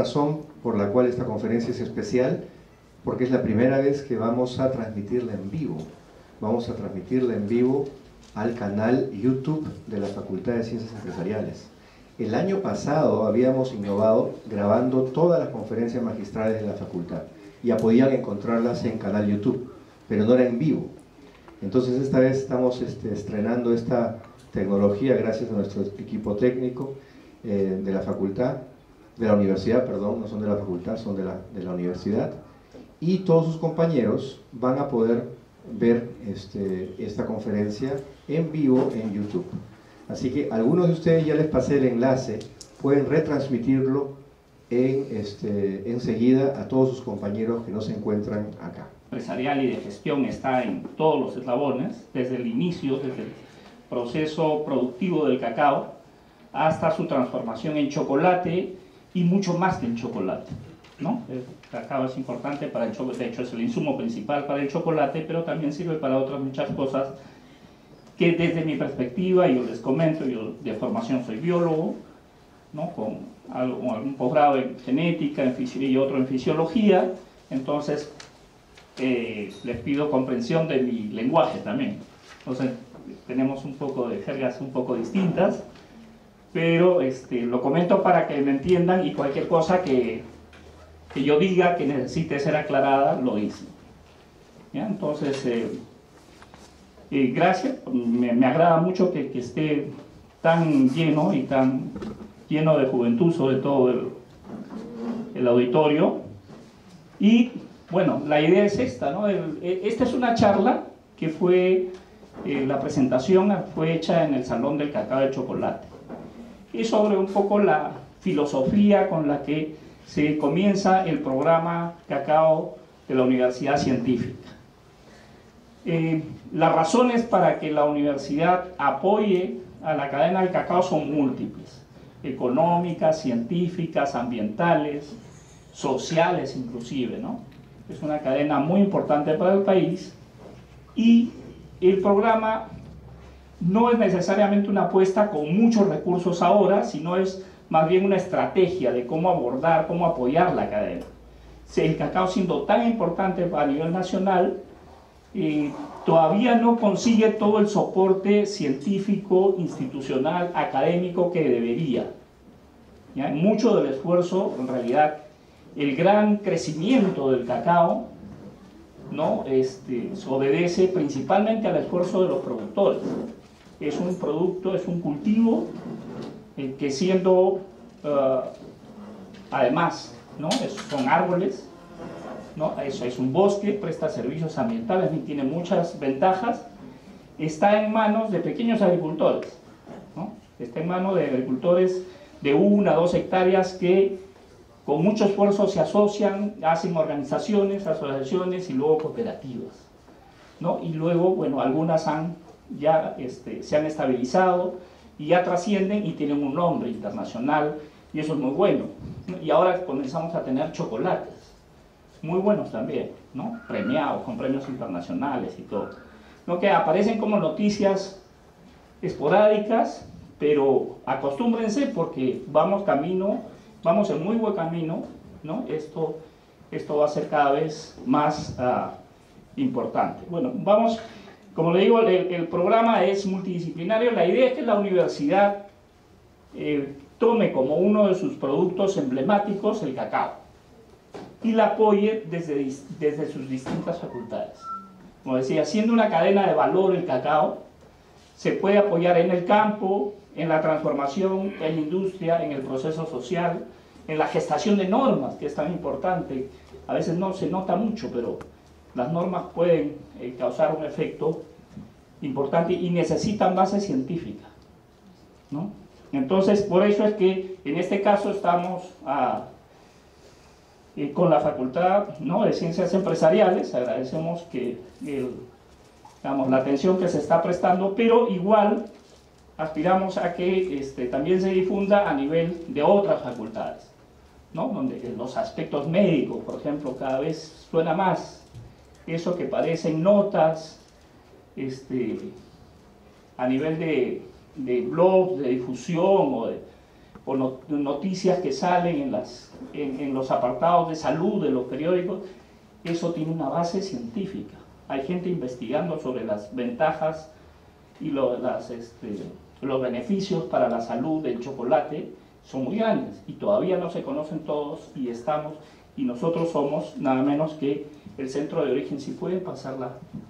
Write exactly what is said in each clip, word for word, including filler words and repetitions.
razón por la cual esta conferencia es especial, porque es la primera vez que vamos a transmitirla en vivo. Vamos a transmitirla en vivo al canal YouTube de la Facultad de Ciencias Empresariales. El año pasado habíamos innovado grabando todas las conferencias magistrales de la facultad, y ya podían encontrarlas en canal YouTube, pero no era en vivo. Entonces esta vez estamos este, estrenando esta tecnología gracias a nuestro equipo técnico eh, de la facultad, de la universidad, perdón, no son de la facultad, son de la, de la universidad, y todos sus compañeros van a poder ver este, esta conferencia en vivo en YouTube. Así que algunos de ustedes, ya les pasé el enlace, pueden retransmitirlo en, este, enseguida a todos sus compañeros que no se encuentran acá. Empresarial y de gestión está en todos los eslabones, desde el inicio, desde el proceso productivo del cacao, hasta su transformación en chocolate y mucho más que en chocolate, ¿no? El cacao es importante para el chocolate, de hecho es el insumo principal para el chocolate, pero también sirve para otras muchas cosas que desde mi perspectiva, yo les comento, yo de formación soy biólogo, ¿no? Con algo, algún posgrado en genética en y otro en fisiología, entonces eh, les pido comprensión de mi lenguaje también. Entonces tenemos un poco de jergas un poco distintas, pero este, lo comento para que me entiendan, y cualquier cosa que, que yo diga que necesite ser aclarada, lo hice. ¿Ya? Entonces, eh, eh, gracias, me, me agrada mucho que, que esté tan lleno y tan lleno de juventud, sobre todo el, el auditorio. Y bueno, la idea es esta, ¿no? El, esta es una charla que fue, eh, la presentación fue hecha en el Salón del Cacao de Chocolate, y sobre un poco la filosofía con la que se comienza el programa Cacao de la Universidad Científica. Eh, las razones para que la universidad apoye a la cadena del cacao son múltiples: económicas, científicas, ambientales, sociales inclusive, ¿no? Es una cadena muy importante para el país, y el programa no es necesariamente una apuesta con muchos recursos ahora, sino es más bien una estrategia de cómo abordar, cómo apoyar la cadena. El cacao, siendo tan importante a nivel nacional, eh, todavía no consigue todo el soporte científico, institucional, académico que debería. ¿Ya? Mucho del esfuerzo, en realidad, el gran crecimiento del cacao, ¿no? este, se obedece principalmente al esfuerzo de los productores. Es un producto, es un cultivo eh, que siendo, uh, además, ¿no? es, son árboles, ¿no? Eso es un bosque, presta servicios ambientales y tiene muchas ventajas. Está en manos de pequeños agricultores, ¿no? Está en manos de agricultores de una, dos hectáreas que con mucho esfuerzo se asocian, hacen organizaciones, asociaciones y luego cooperativas, ¿no? Y luego, bueno, algunas han ya este, se han estabilizado y ya trascienden y tienen un nombre internacional, y eso es muy bueno. Y ahora comenzamos a tener chocolates muy buenos también, ¿no? Premiados, con premios internacionales y todo, ¿no? Que aparecen como noticias esporádicas, pero acostúmbrense porque vamos camino, vamos en muy buen camino, ¿no? Esto, esto va a ser cada vez más uh, importante. Bueno, vamos... Como le digo, el, el programa es multidisciplinario. La idea es que la universidad eh, tome como uno de sus productos emblemáticos el cacao y la apoye desde, desde sus distintas facultades. Como decía, siendo una cadena de valor el cacao, se puede apoyar en el campo, en la transformación, en la industria, en el proceso social, en la gestación de normas, que es tan importante. A veces no se nota mucho, pero las normas pueden eh, causar un efecto importante y necesitan base científica, ¿no? Entonces, por eso es que en este caso estamos a, eh, con la Facultad, ¿no? de Ciencias Empresariales. Agradecemos que el, digamos, la atención que se está prestando, pero igual aspiramos a que este, también se difunda a nivel de otras facultades, ¿no? Donde los aspectos médicos, por ejemplo, cada vez suena más. Eso que parecen notas este, a nivel de, de blogs, de difusión o de, o no, noticias que salen en, las, en, en los apartados de salud de los periódicos, eso tiene una base científica. Hay gente investigando sobre las ventajas y lo, las, este, los beneficios para la salud del chocolate, son muy grandes y todavía no se conocen todos, y estamos, y nosotros somos nada menos que el centro de origen. Si pueden pasarla.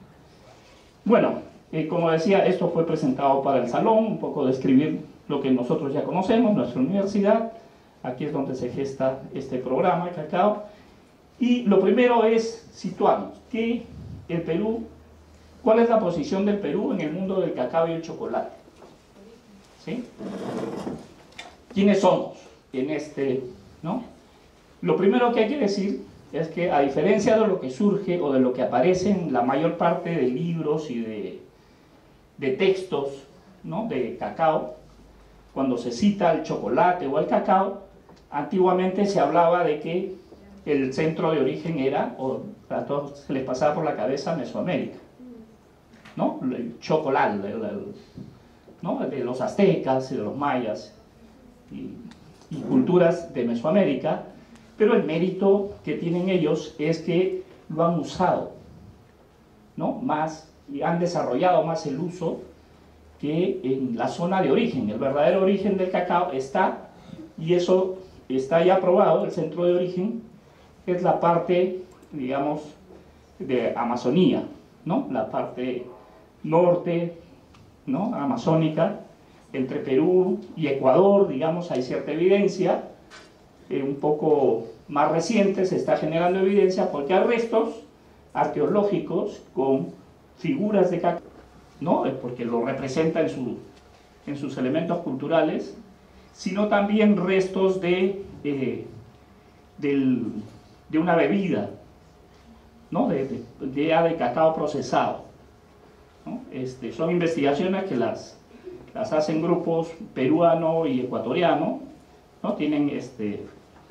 Bueno, eh, como decía, esto fue presentado para el salón, un poco describir lo que nosotros ya conocemos, nuestra universidad. Aquí es donde se gesta este programa, el cacao. Y lo primero es situarnos, que el Perú, ¿cuál es la posición del Perú en el mundo del cacao y el chocolate? ¿Sí? ¿Quiénes somos en este, no? Lo primero que hay que decir es que, a diferencia de lo que surge o de lo que aparece en la mayor parte de libros y de, de textos, ¿no?, de cacao, cuando se cita el chocolate o el cacao, antiguamente se hablaba de que el centro de origen era, o a todos se les pasaba por la cabeza, Mesoamérica, ¿no? El chocolate, el, el, ¿no?, de los aztecas y de los mayas y, y culturas de Mesoamérica. Pero el mérito que tienen ellos es que lo han usado, ¿no?, más, y han desarrollado más el uso que en la zona de origen. El verdadero origen del cacao está, y eso está ya probado, el centro de origen es la parte, digamos, de Amazonía, ¿no?, la parte norte, ¿no?, amazónica, entre Perú y Ecuador, digamos, hay cierta evidencia. Eh, un poco más reciente se está generando evidencia porque hay restos arqueológicos con figuras de cacao, ¿no?, porque lo representa en, su, en sus elementos culturales, sino también restos de, eh, del, de una bebida, ¿no?, de, de, de, de cacao procesado, ¿no? Este, son investigaciones que las, las hacen grupos peruano y ecuatoriano, ¿no? Tienen este,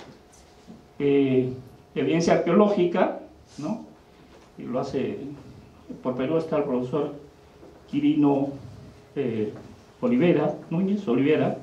eh, evidencia arqueológica, ¿no?, y lo hace, por Perú está el profesor Quirino eh, Olivera, Núñez Olivera,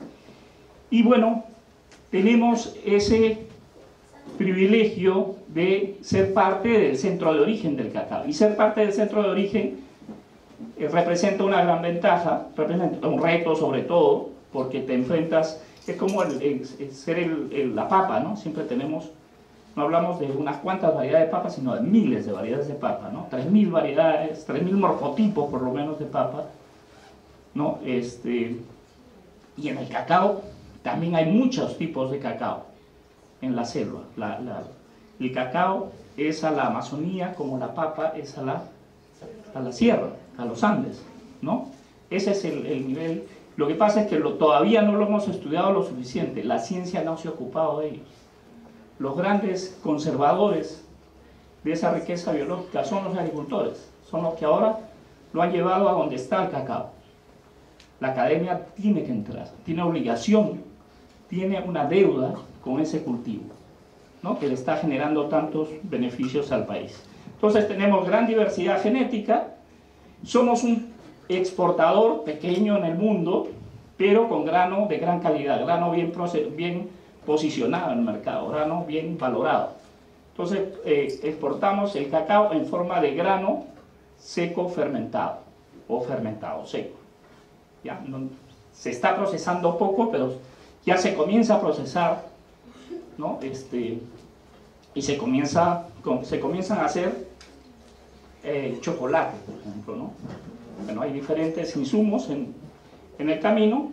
y bueno, tenemos ese privilegio de ser parte del centro de origen del cacao, y ser parte del centro de origen eh, representa una gran ventaja, representa un reto sobre todo, porque te enfrentas, es como el, el, el ser el, el, la papa, ¿no? Siempre tenemos, no hablamos de unas cuantas variedades de papa, sino de miles de variedades de papa, ¿no? tres mil variedades, tres mil morfotipos por lo menos de papa, ¿no? Este, y en el cacao también hay muchos tipos de cacao en la selva. La, la, el cacao es a la Amazonía como la papa es a la, a la sierra, a los Andes, ¿no? Ese es el, el nivel. Lo que pasa es que lo, todavía no lo hemos estudiado lo suficiente, la ciencia no se ha ocupado de ellos. Los grandes conservadores de esa riqueza biológica son los agricultores, son los que ahora lo han llevado a donde está el cacao. La academia tiene que entrar, tiene obligación, tiene una deuda con ese cultivo, ¿no?, que le está generando tantos beneficios al país. Entonces tenemos gran diversidad genética, somos un exportador pequeño en el mundo, pero con grano de gran calidad, grano bien, bien posicionado en el mercado, grano bien valorado. Entonces eh, exportamos el cacao en forma de grano seco fermentado, o fermentado seco. Ya, no, se está procesando poco, pero ya se comienza a procesar, ¿no? Este, y se, comienza, se comienzan a hacer eh, chocolate, por ejemplo, ¿no? Bueno, hay diferentes insumos en, en el camino,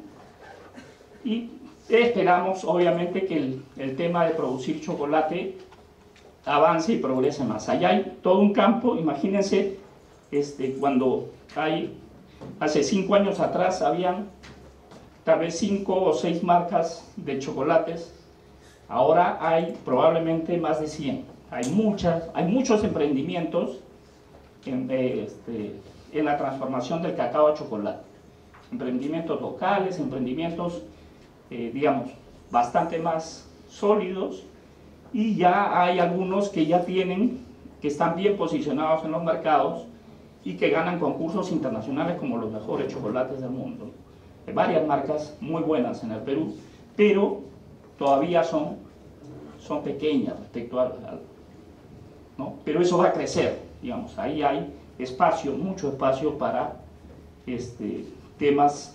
y esperamos obviamente que el, el tema de producir chocolate avance y progrese más. Allá hay todo un campo, imagínense, este, cuando hay, hace cinco años atrás habían tal vez cinco o seis marcas de chocolates, ahora hay probablemente más de cien. Hay, muchas, hay muchos emprendimientos en, eh, este, en la transformación del cacao a chocolate. Emprendimientos locales, emprendimientos, eh, digamos, bastante más sólidos, y ya hay algunos que ya tienen, que están bien posicionados en los mercados y que ganan concursos internacionales como los mejores chocolates del mundo. Hay varias marcas muy buenas en el Perú. pero todavía son, son pequeñas respecto al, al ¿no? Pero eso va a crecer, digamos, ahí hay espacio, mucho espacio para este, temas,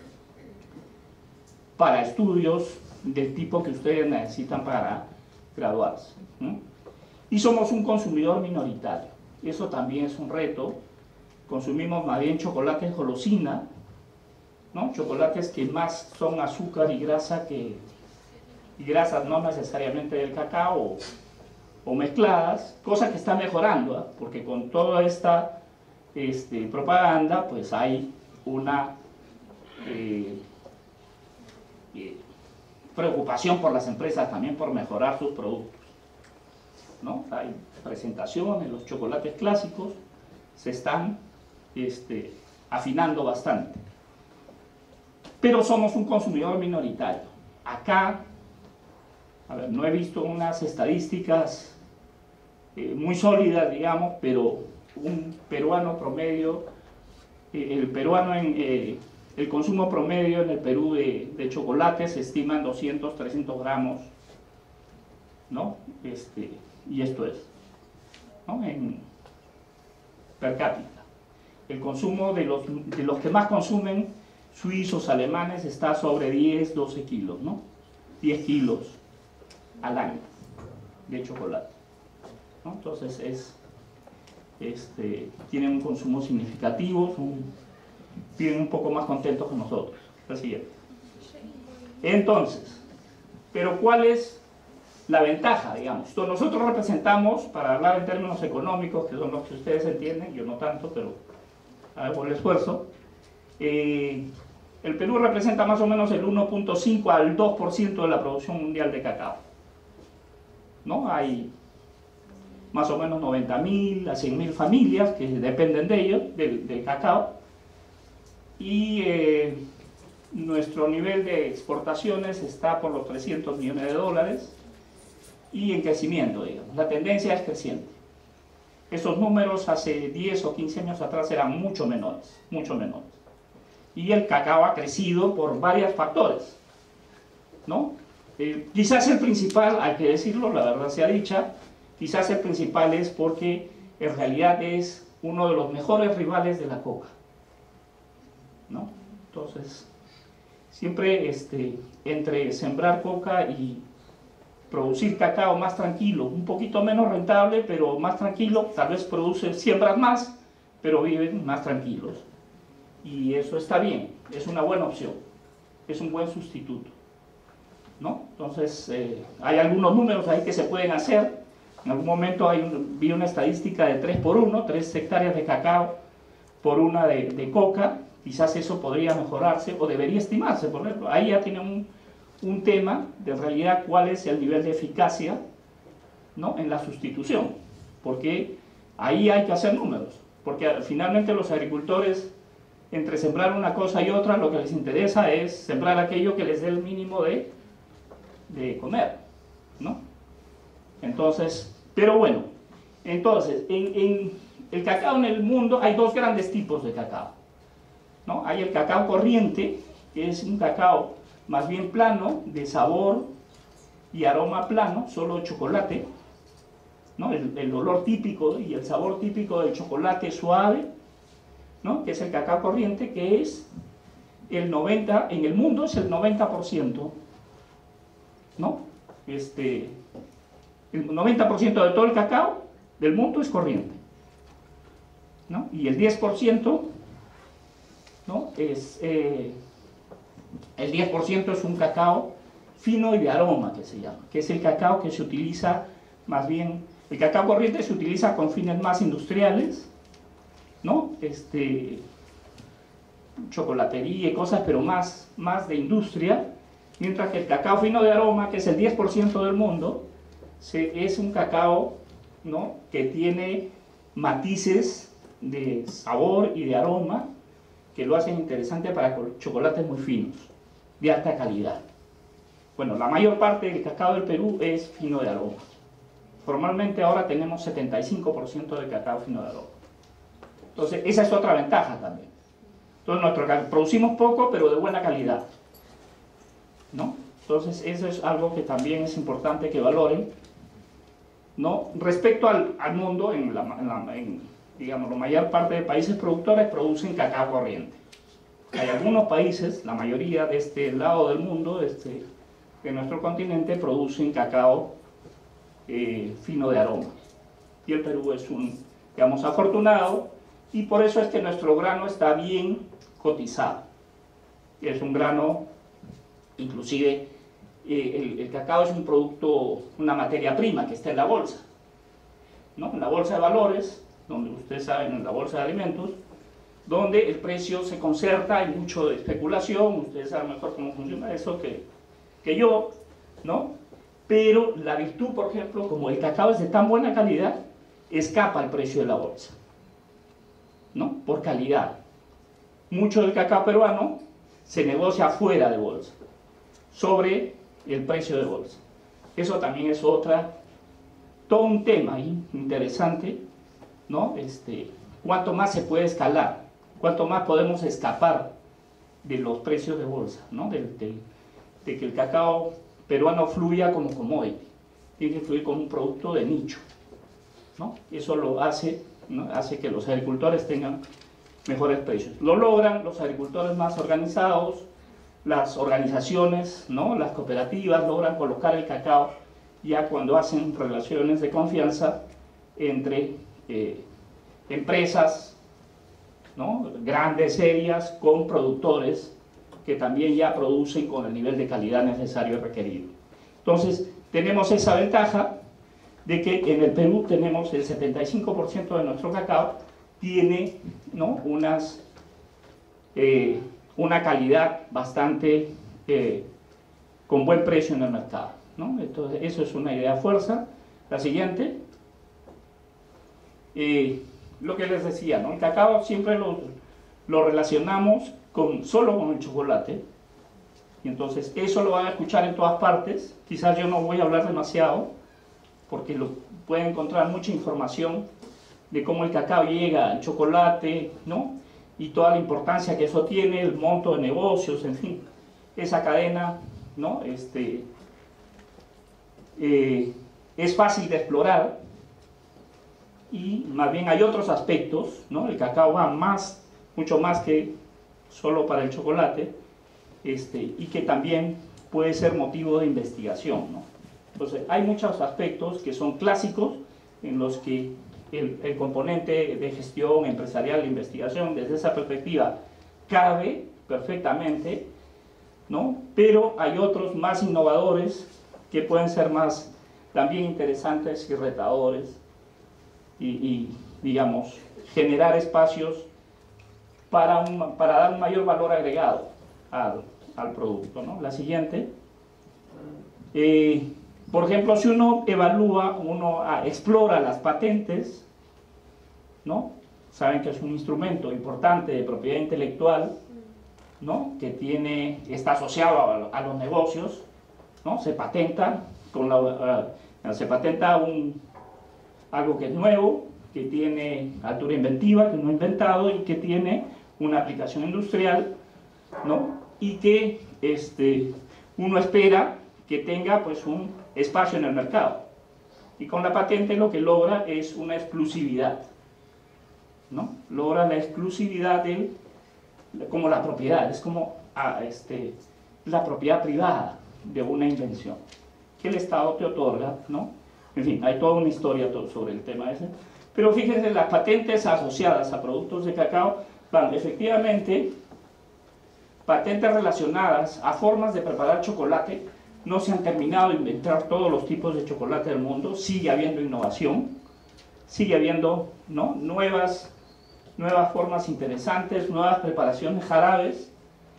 para estudios del tipo que ustedes necesitan para graduarse, ¿no? Y somos un consumidor minoritario, eso también es un reto. Consumimos más bien chocolates golosina, ¿no? Chocolates que más son azúcar y grasa que, y grasas no necesariamente del cacao o, o mezcladas, cosa que está mejorando, ¿eh? Porque con toda esta este, propaganda pues hay una eh, eh, preocupación por las empresas también por mejorar sus productos, ¿no? Hay presentaciones, los chocolates clásicos se están este, afinando bastante, pero somos un consumidor minoritario. Acá, a ver, no he visto unas estadísticas eh, muy sólidas, digamos, pero un peruano promedio, eh, el peruano en eh, el consumo promedio en el Perú de, de chocolate se estima en doscientos, trescientos gramos, ¿no? Este, y esto es, ¿no? En per cápita. El consumo de los, de los que más consumen, suizos, alemanes, está sobre diez, doce kilos, ¿no? diez kilos al año de chocolate, ¿no? Entonces es, este, tienen un consumo significativo, son, viven un poco más contentos que nosotros. El siguiente. Entonces, pero ¿cuál es la ventaja, digamos? Entonces, nosotros representamos, para hablar en términos económicos, que son los que ustedes entienden, yo no tanto, pero hago el esfuerzo, eh, el Perú representa más o menos el uno punto cinco al dos por ciento de la producción mundial de cacao, ¿no? Hay más o menos noventa mil a cien mil familias que dependen de ellos, del, del cacao, y eh, nuestro nivel de exportaciones está por los trescientos millones de dólares y en crecimiento, digamos. La tendencia es creciente. Esos números hace diez o quince años atrás eran mucho menores, mucho menores. Y el cacao ha crecido por varios factores, ¿no? Eh, quizás el principal, hay que decirlo, la verdad sea dicha, quizás el principal es porque en realidad es uno de los mejores rivales de la coca, ¿no? Entonces, siempre este, entre sembrar coca y producir cacao más tranquilo, un poquito menos rentable, pero más tranquilo, tal vez produce, siembras más, pero viven más tranquilos. Y eso está bien, es una buena opción, es un buen sustituto, ¿no? Entonces, eh, hay algunos números ahí que se pueden hacer. En algún momento hay un, vi una estadística de tres por uno, tres hectáreas de cacao por una de, de coca. Quizás eso podría mejorarse o debería estimarse, por ejemplo. Ahí ya tienen un, un tema de en realidad cuál es el nivel de eficacia, ¿no? En la sustitución, porque ahí hay que hacer números, porque finalmente los agricultores, entre sembrar una cosa y otra, lo que les interesa es sembrar aquello que les dé el mínimo de, de comer, ¿no? Entonces, pero bueno, entonces, en, en el cacao en el mundo hay dos grandes tipos de cacao, ¿no? Hay el cacao corriente, que es un cacao más bien plano, de sabor y aroma plano, solo chocolate, ¿no? El, el olor típico y el sabor típico del chocolate suave, ¿no? Que es el cacao corriente, que es el noventa, en el mundo es el noventa por ciento, ¿no? Este, el noventa por ciento de todo el cacao del mundo es corriente, ¿no? Y el diez por ciento, ¿no? es, eh, el diez por ciento es un cacao fino y de aroma, que se llama, que es el cacao que se utiliza más bien, el cacao corriente se utiliza con fines más industriales, ¿no? Este, chocolatería y cosas, pero más, más de industria, mientras que el cacao fino de aroma, que es el diez por ciento del mundo, se, es un cacao, ¿no? Que tiene matices de sabor y de aroma que lo hacen interesante para chocolates muy finos, de alta calidad. Bueno, la mayor parte del cacao del Perú es fino de aroma. Formalmente ahora tenemos setenta y cinco por ciento de cacao fino de aroma. Entonces, esa es otra ventaja también. Entonces, nuestro, producimos poco, pero de buena calidad, ¿no? Entonces, eso es algo que también es importante que valoren, ¿no? Respecto al, al mundo, en la, en la en, digamos, la mayor parte de países productores producen cacao corriente. Hay algunos países, la mayoría de este lado del mundo, de, este, de nuestro continente, producen cacao eh, fino de aroma. Y el Perú es un, digamos, afortunado, y por eso es que nuestro grano está bien cotizado. Es un grano, inclusive, eh, el, el cacao es un producto, una materia prima que está en la bolsa, ¿no? En la bolsa de valores, donde ustedes saben, en la bolsa de alimentos, donde el precio se concerta, hay mucho de especulación, ustedes saben mejor cómo funciona eso que, que yo, ¿no? Pero la virtud, por ejemplo, como el cacao es de tan buena calidad, escapa al precio de la bolsa, ¿no? Por calidad. Mucho del cacao peruano se negocia fuera de bolsa, sobre el precio de bolsa. Eso también es otra, todo un tema ahí interesante, ¿no? Este, cuánto más se puede escalar, cuánto más podemos escapar de los precios de bolsa, ¿no? De, de, de que el cacao peruano fluya como commodity, tiene que fluir como un producto de nicho, ¿no? Eso lo hace, ¿no? Hace que los agricultores tengan mejores precios. Lo logran los agricultores más organizados, las organizaciones, ¿no? Las cooperativas logran colocar el cacao ya cuando hacen relaciones de confianza entre eh, empresas, ¿no? Grandes, serias, con productores que también ya producen con el nivel de calidad necesario y requerido. Entonces, tenemos esa ventaja de que en el Perú tenemos el setenta y cinco por ciento de nuestro cacao tiene, ¿no? unas, eh, una calidad bastante eh, con buen precio en el mercado, ¿no? Entonces, eso es una idea fuerza. La siguiente, eh, lo que les decía, ¿no? El cacao siempre lo, lo relacionamos con, solo con el chocolate, y entonces eso lo van a escuchar en todas partes. Quizás yo no voy a hablar demasiado, porque lo, pueden encontrar mucha información de cómo el cacao llega al chocolate, ¿no? Y toda la importancia que eso tiene, el monto de negocios, en fin, esa cadena, ¿no? Este, eh, es fácil de explorar, y más bien hay otros aspectos, ¿no? El cacao va más, mucho más que solo para el chocolate, este, y que también puede ser motivo de investigación, ¿no? Entonces, hay muchos aspectos que son clásicos en los que el, el componente de gestión empresarial e investigación, desde esa perspectiva, cabe perfectamente, ¿no? Pero hay otros más innovadores que pueden ser más también interesantes y retadores, y, y digamos, generar espacios para, un, para dar un mayor valor agregado al, al producto, ¿no? La siguiente. Eh, por ejemplo, si uno evalúa, uno ah, explora las patentes, ¿no? Saben que es un instrumento importante de propiedad intelectual, ¿no? Que tiene, está asociado a, a los negocios, ¿no? Se patenta, con la, uh, se patenta un, algo que es nuevo, que tiene altura inventiva, que no ha inventado y que tiene una aplicación industrial, ¿no? Y que este, uno espera que tenga pues un espacio en el mercado. Y con la patente lo que logra es una exclusividad, ¿no? Logra la exclusividad de, como la propiedad, es como ah, este, la propiedad privada de una invención que el Estado te otorga, ¿no? En fin, hay toda una historia sobre el tema ese. Pero fíjense, las patentes asociadas a productos de cacao van efectivamente, patentes relacionadas a formas de preparar chocolate. No se han terminado de inventar todos los tipos de chocolate del mundo, sigue habiendo innovación, sigue habiendo, ¿no? nuevas, nuevas formas interesantes, nuevas preparaciones, jarabes.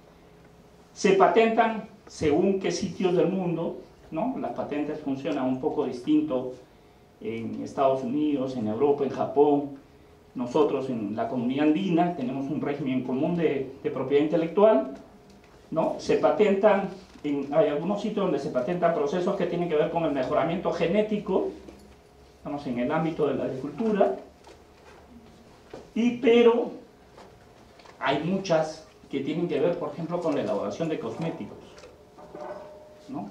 Se patentan según qué sitios del mundo, ¿no? Las patentes funcionan un poco distinto en Estados Unidos, en Europa, en Japón. Nosotros en la comunidad andina tenemos un régimen común de, de propiedad intelectual, ¿no? Se patentan, en, hay algunos sitios donde se patentan procesos que tienen que ver con el mejoramiento genético, estamos en el ámbito de la agricultura, y, pero hay muchas que tienen que ver, por ejemplo, con la elaboración de cosméticos, ¿no?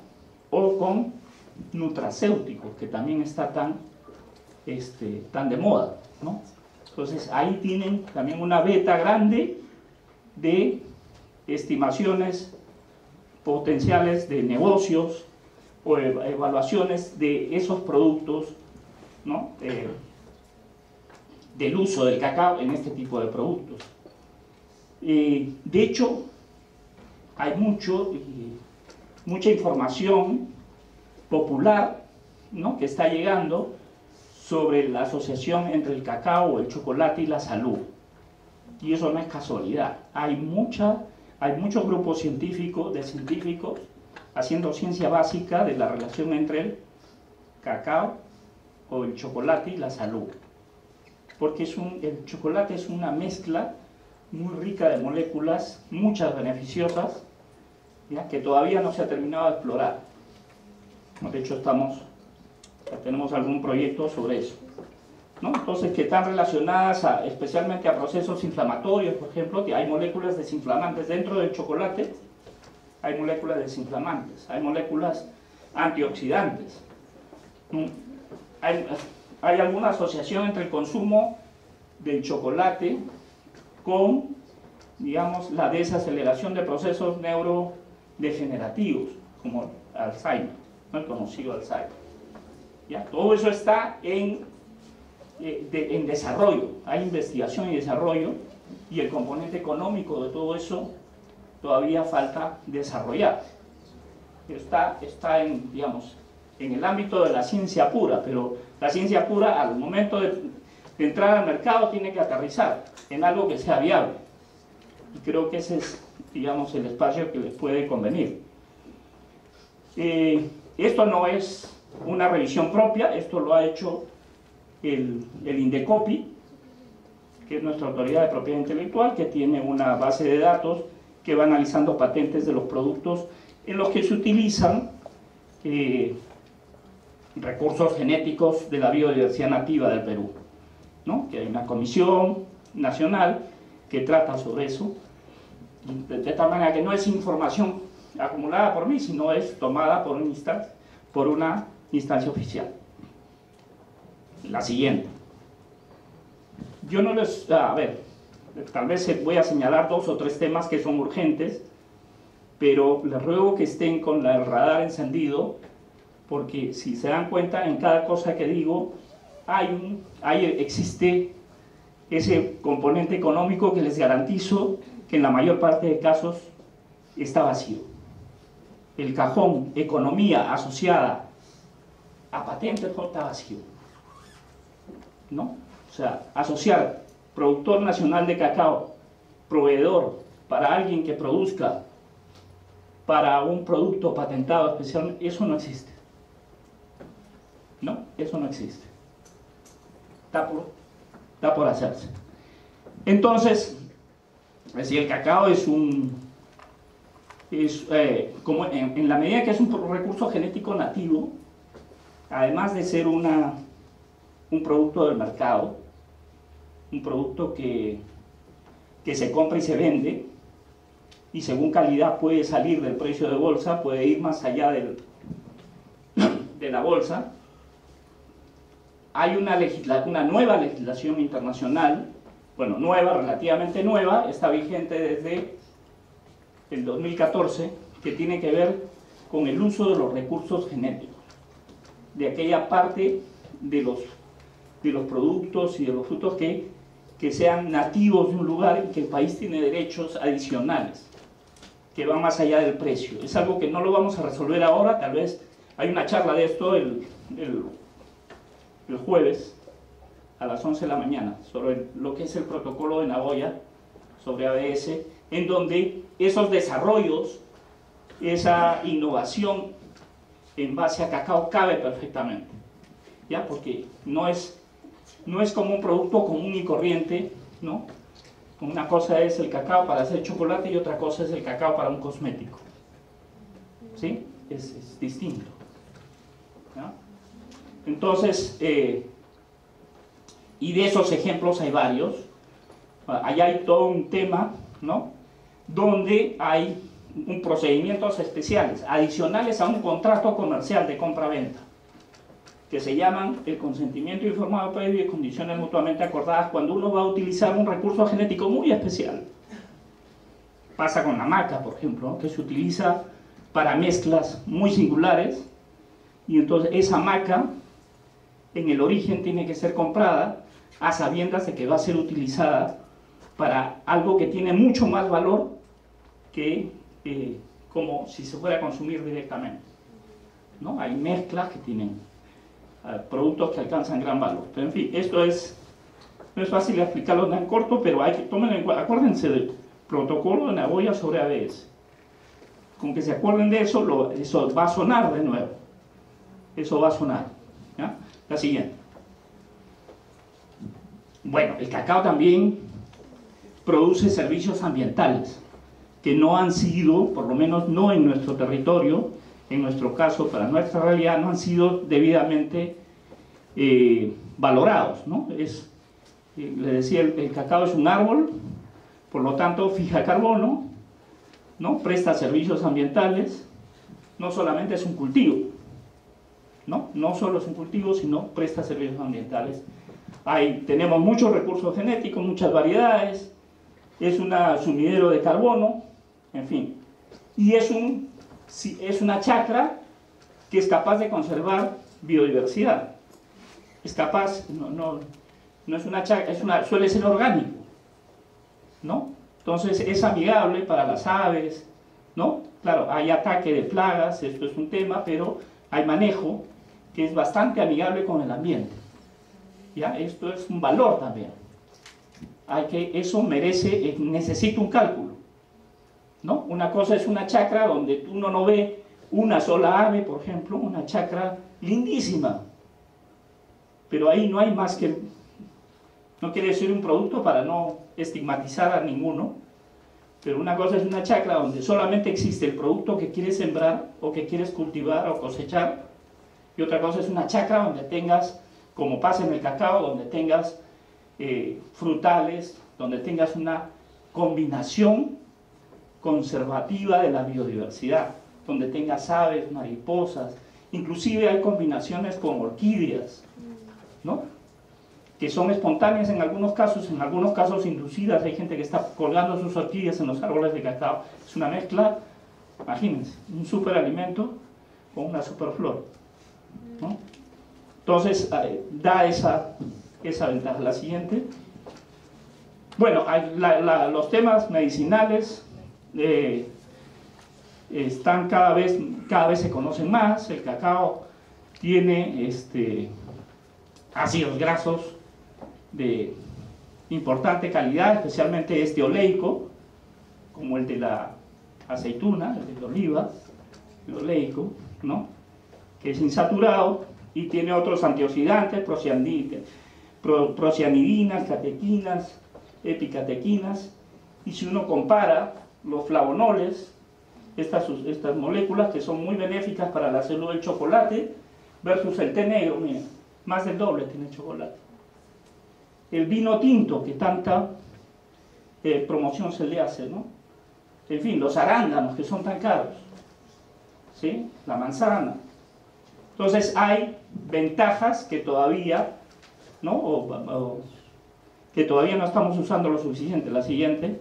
o con nutracéuticos, que también está tan, este, tan de moda, ¿no? Entonces ahí tienen también una beta grande de estimaciones potenciales de negocios o evaluaciones de esos productos, ¿no? Eh, del uso del cacao en este tipo de productos. Eh, de hecho, hay mucho, eh, mucha información popular, ¿no?, que está llegando sobre la asociación entre el cacao, el chocolate y la salud. Y eso no es casualidad. Hay, mucha, hay muchos grupos científicos, de científicos haciendo ciencia básica de la relación entre el cacao o el chocolate y la salud. Porque es un, el chocolate es una mezcla muy rica de moléculas, muchas beneficiosas, ¿ya?, que todavía no se ha terminado de explorar. De hecho, estamos, tenemos algún proyecto sobre eso, ¿no? Entonces, que están relacionadas a, especialmente a procesos inflamatorios, por ejemplo, que hay moléculas desinflamantes dentro del chocolate, hay moléculas desinflamantes, hay moléculas antioxidantes. Hay, hay alguna asociación entre el consumo del chocolate con, digamos, la desaceleración de procesos neurodegenerativos, como Alzheimer, ¿no?, el conocido Alzheimer. ¿Ya? Todo eso está en, eh, de, en desarrollo, hay investigación y desarrollo, y el componente económico de todo eso todavía falta desarrollar. Está, está en, digamos, en el ámbito de la ciencia pura, pero la ciencia pura al momento de, de entrar al mercado tiene que aterrizar en algo que sea viable. Y creo que ese es, digamos, el espacio que les puede convenir. Eh, esto no es una revisión propia, esto lo ha hecho el, el INDECOPI, que es nuestra autoridad de propiedad intelectual, que tiene una base de datos que va analizando patentes de los productos en los que se utilizan eh, recursos genéticos de la biodiversidad nativa del Perú, ¿no? Que hay una comisión nacional que trata sobre eso, de, de tal manera que no es información acumulada por mí, sino es tomada por, un instancia, por una instancia oficial. La siguiente. Yo no les... A ver, tal vez voy a señalar dos o tres temas que son urgentes, pero les ruego que estén con el radar encendido, porque si se dan cuenta, en cada cosa que digo, hay un, hay, existe ese componente económico que les garantizo que en la mayor parte de casos está vacío. El cajón economía asociada a patentes está vacío, ¿no? O sea, asociar productor nacional de cacao, proveedor para alguien que produzca para un producto patentado especialmente, eso no existe. No, eso no existe. Está por, está por hacerse. Entonces, si el cacao es un, es, eh, como en, en la medida que es un recurso genético nativo, además de ser una, un producto del mercado, un producto que, que se compra y se vende, y según calidad puede salir del precio de bolsa, puede ir más allá del, de la bolsa. Hay una, legisla, una nueva legislación internacional, bueno, nueva, relativamente nueva, está vigente desde el dos mil catorce, que tiene que ver con el uso de los recursos genéticos, de aquella parte de los, de los productos y de los frutos que, que sean nativos de un lugar y que el país tiene derechos adicionales, que van más allá del precio. Es algo que no lo vamos a resolver ahora, tal vez hay una charla de esto el, el, el jueves a las once de la mañana, sobre el, lo que es el protocolo de Nagoya, sobre A B S, en donde esos desarrollos, esa innovación en base a cacao cabe perfectamente, ¿ya? Porque no es, no es como un producto común y corriente, ¿no? Una cosa es el cacao para hacer chocolate y otra cosa es el cacao para un cosmético, ¿sí? Es, es distinto, ¿no? Entonces, eh, y de esos ejemplos hay varios. Allá hay todo un tema, ¿no?, donde hay un procedimientos especiales, adicionales a un contrato comercial de compra-venta, que se llaman el consentimiento informado previo y condiciones mutuamente acordadas cuando uno va a utilizar un recurso genético muy especial. Pasa con la maca, por ejemplo, ¿no? Que se utiliza para mezclas muy singulares, y entonces esa maca en el origen tiene que ser comprada a sabiendas de que va a ser utilizada para algo que tiene mucho más valor que eh, como si se fuera a consumir directamente, ¿no? Hay mezclas que tienen eh, productos que alcanzan gran valor. Pero en fin, esto es, no es fácil explicarlo tan corto, pero hay que tomen en cuenta, acuérdense del protocolo de Nagoya sobre A B S. Con que se acuerden de eso, lo, eso va a sonar de nuevo. Eso va a sonar, ¿ya? La siguiente. Bueno, el cacao también produce servicios ambientales que no han sido, por lo menos no en nuestro territorio, en nuestro caso, para nuestra realidad, no han sido debidamente eh, valorados, ¿no? Es, eh, le decía, el, el cacao es un árbol, por lo tanto fija carbono, ¿no? Presta servicios ambientales, no solamente es un cultivo, ¿no? No solo es un cultivo, sino presta servicios ambientales. Hay, tenemos muchos recursos genéticos, muchas variedades, es una sumidero de carbono, en fin, y es, un, es una chacra que es capaz de conservar biodiversidad. Es capaz, no, no, no es una chacra, es una, suele ser orgánico, ¿no? Entonces es amigable para las aves, ¿no? Claro, hay ataque de plagas, esto es un tema, pero hay manejo que es bastante amigable con el ambiente. ¿Ya? Esto es un valor también. Hay que, eso merece, necesita un cálculo, ¿no? Una cosa es una chacra donde uno no ve una sola ave, por ejemplo, una chacra lindísima, pero ahí no hay más que, no quiere decir un producto para no estigmatizar a ninguno, pero una cosa es una chacra donde solamente existe el producto que quieres sembrar o que quieres cultivar o cosechar, y otra cosa es una chacra donde tengas, como pasa en el cacao, donde tengas eh, frutales, donde tengas una combinación conservativa de la biodiversidad, donde tengas aves, mariposas, inclusive hay combinaciones con orquídeas, ¿no? Que son espontáneas en algunos casos, en algunos casos inducidas. Hay gente que está colgando sus orquídeas en los árboles de cacao. Es una mezcla, imagínense, un superalimento con una superflor, ¿no? Entonces, eh, da esa, esa ventaja. La siguiente. Bueno, hay la, la, los temas medicinales eh, están cada vez, cada vez se conocen más. El cacao tiene este, ácidos grasos de importante calidad, especialmente este oleico, como el de la aceituna, el de la oliva, el oleico, ¿no? Que es insaturado y tiene otros antioxidantes, procianidinas, catequinas, epicatequinas, y si uno compara los flavonoles, estas, estas moléculas que son muy benéficas para la salud del chocolate, versus el té negro, miren, más del doble tiene chocolate. El vino tinto, que tanta eh, promoción se le hace, ¿no? En fin, los arándanos, que son tan caros, ¿sí? La manzana. Entonces hay ventajas que todavía, ¿no? O, o, que todavía no estamos usando lo suficiente. La siguiente.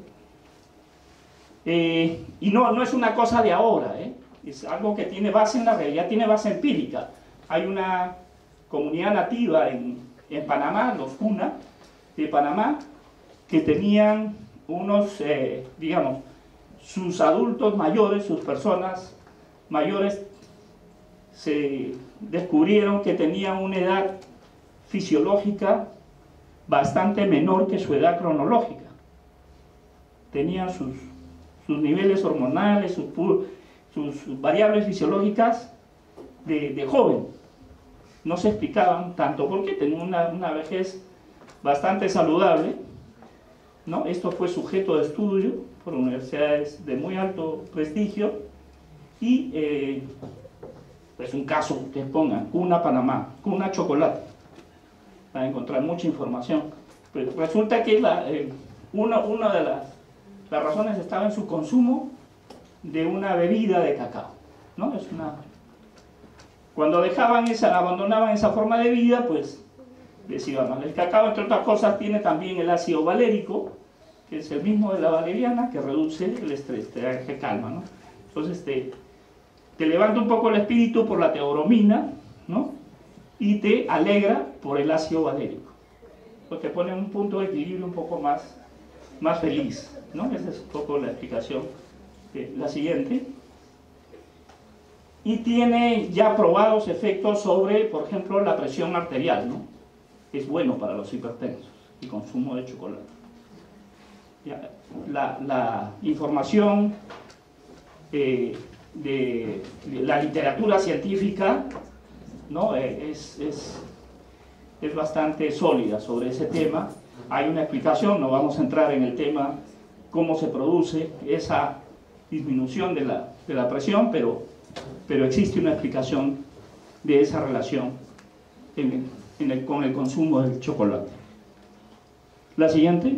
Eh, y no, no es una cosa de ahora, ¿eh? Es algo que tiene base en la realidad, tiene base empírica. Hay una comunidad nativa en, en Panamá, los Cuna, de Panamá, que tenían unos, eh, digamos, sus adultos mayores, sus personas mayores, se descubrieron que tenían una edad fisiológica bastante menor que su edad cronológica. Tenían sus, sus niveles hormonales, sus, sus variables fisiológicas de, de joven. No se explicaban tanto porque tenían una, una vejez bastante saludable, ¿no? Esto fue sujeto de estudio por universidades de muy alto prestigio y eh, pues un caso, ustedes pongan, Cuna Panamá, Cuna Chocolate, van a encontrar mucha información. Pero resulta que la, eh, una, una de las, las razones estaba en su consumo de una bebida de cacao, ¿no? Es una... Cuando dejaban esa, abandonaban esa forma de vida, pues les iba mal. El cacao, entre otras cosas, tiene también el ácido valérico, que es el mismo de la valeriana, que reduce el estrés, te, te calma, ¿no? Entonces te, te levanta un poco el espíritu por la teobromina, ¿no? Y te alegra por el ácido valérico. Pues te pone en un punto de equilibrio un poco más, más feliz, ¿no? Esa es un poco la explicación. Eh, la siguiente. Y tiene ya probados efectos sobre, por ejemplo, la presión arterial, ¿no? Es bueno para los hipertensos, el consumo de chocolate. Ya, la, la información eh, de, de la literatura científica, ¿no? Eh, es, es, es bastante sólida sobre ese tema. Hay una explicación, no vamos a entrar en el tema cómo se produce esa disminución de la, de la presión, pero, pero existe una explicación de esa relación en el, en el, con el consumo del chocolate. La siguiente.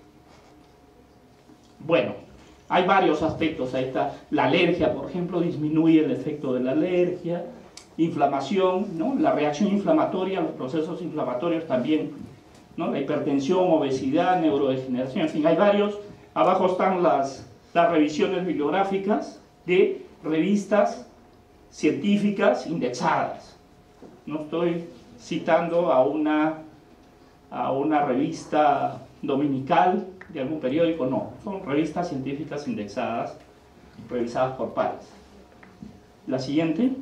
Bueno, hay varios aspectos. Ahí está la alergia, por ejemplo, disminuye el efecto de la alergia. Inflamación, ¿no? La reacción inflamatoria, los procesos inflamatorios también, ¿no? La hipertensión, obesidad, neurodegeneración, en fin, hay varios. Abajo están las, las revisiones bibliográficas de revistas científicas indexadas. No estoy citando a una, a una revista dominical de algún periódico, no, son revistas científicas indexadas, revisadas por pares. La siguiente.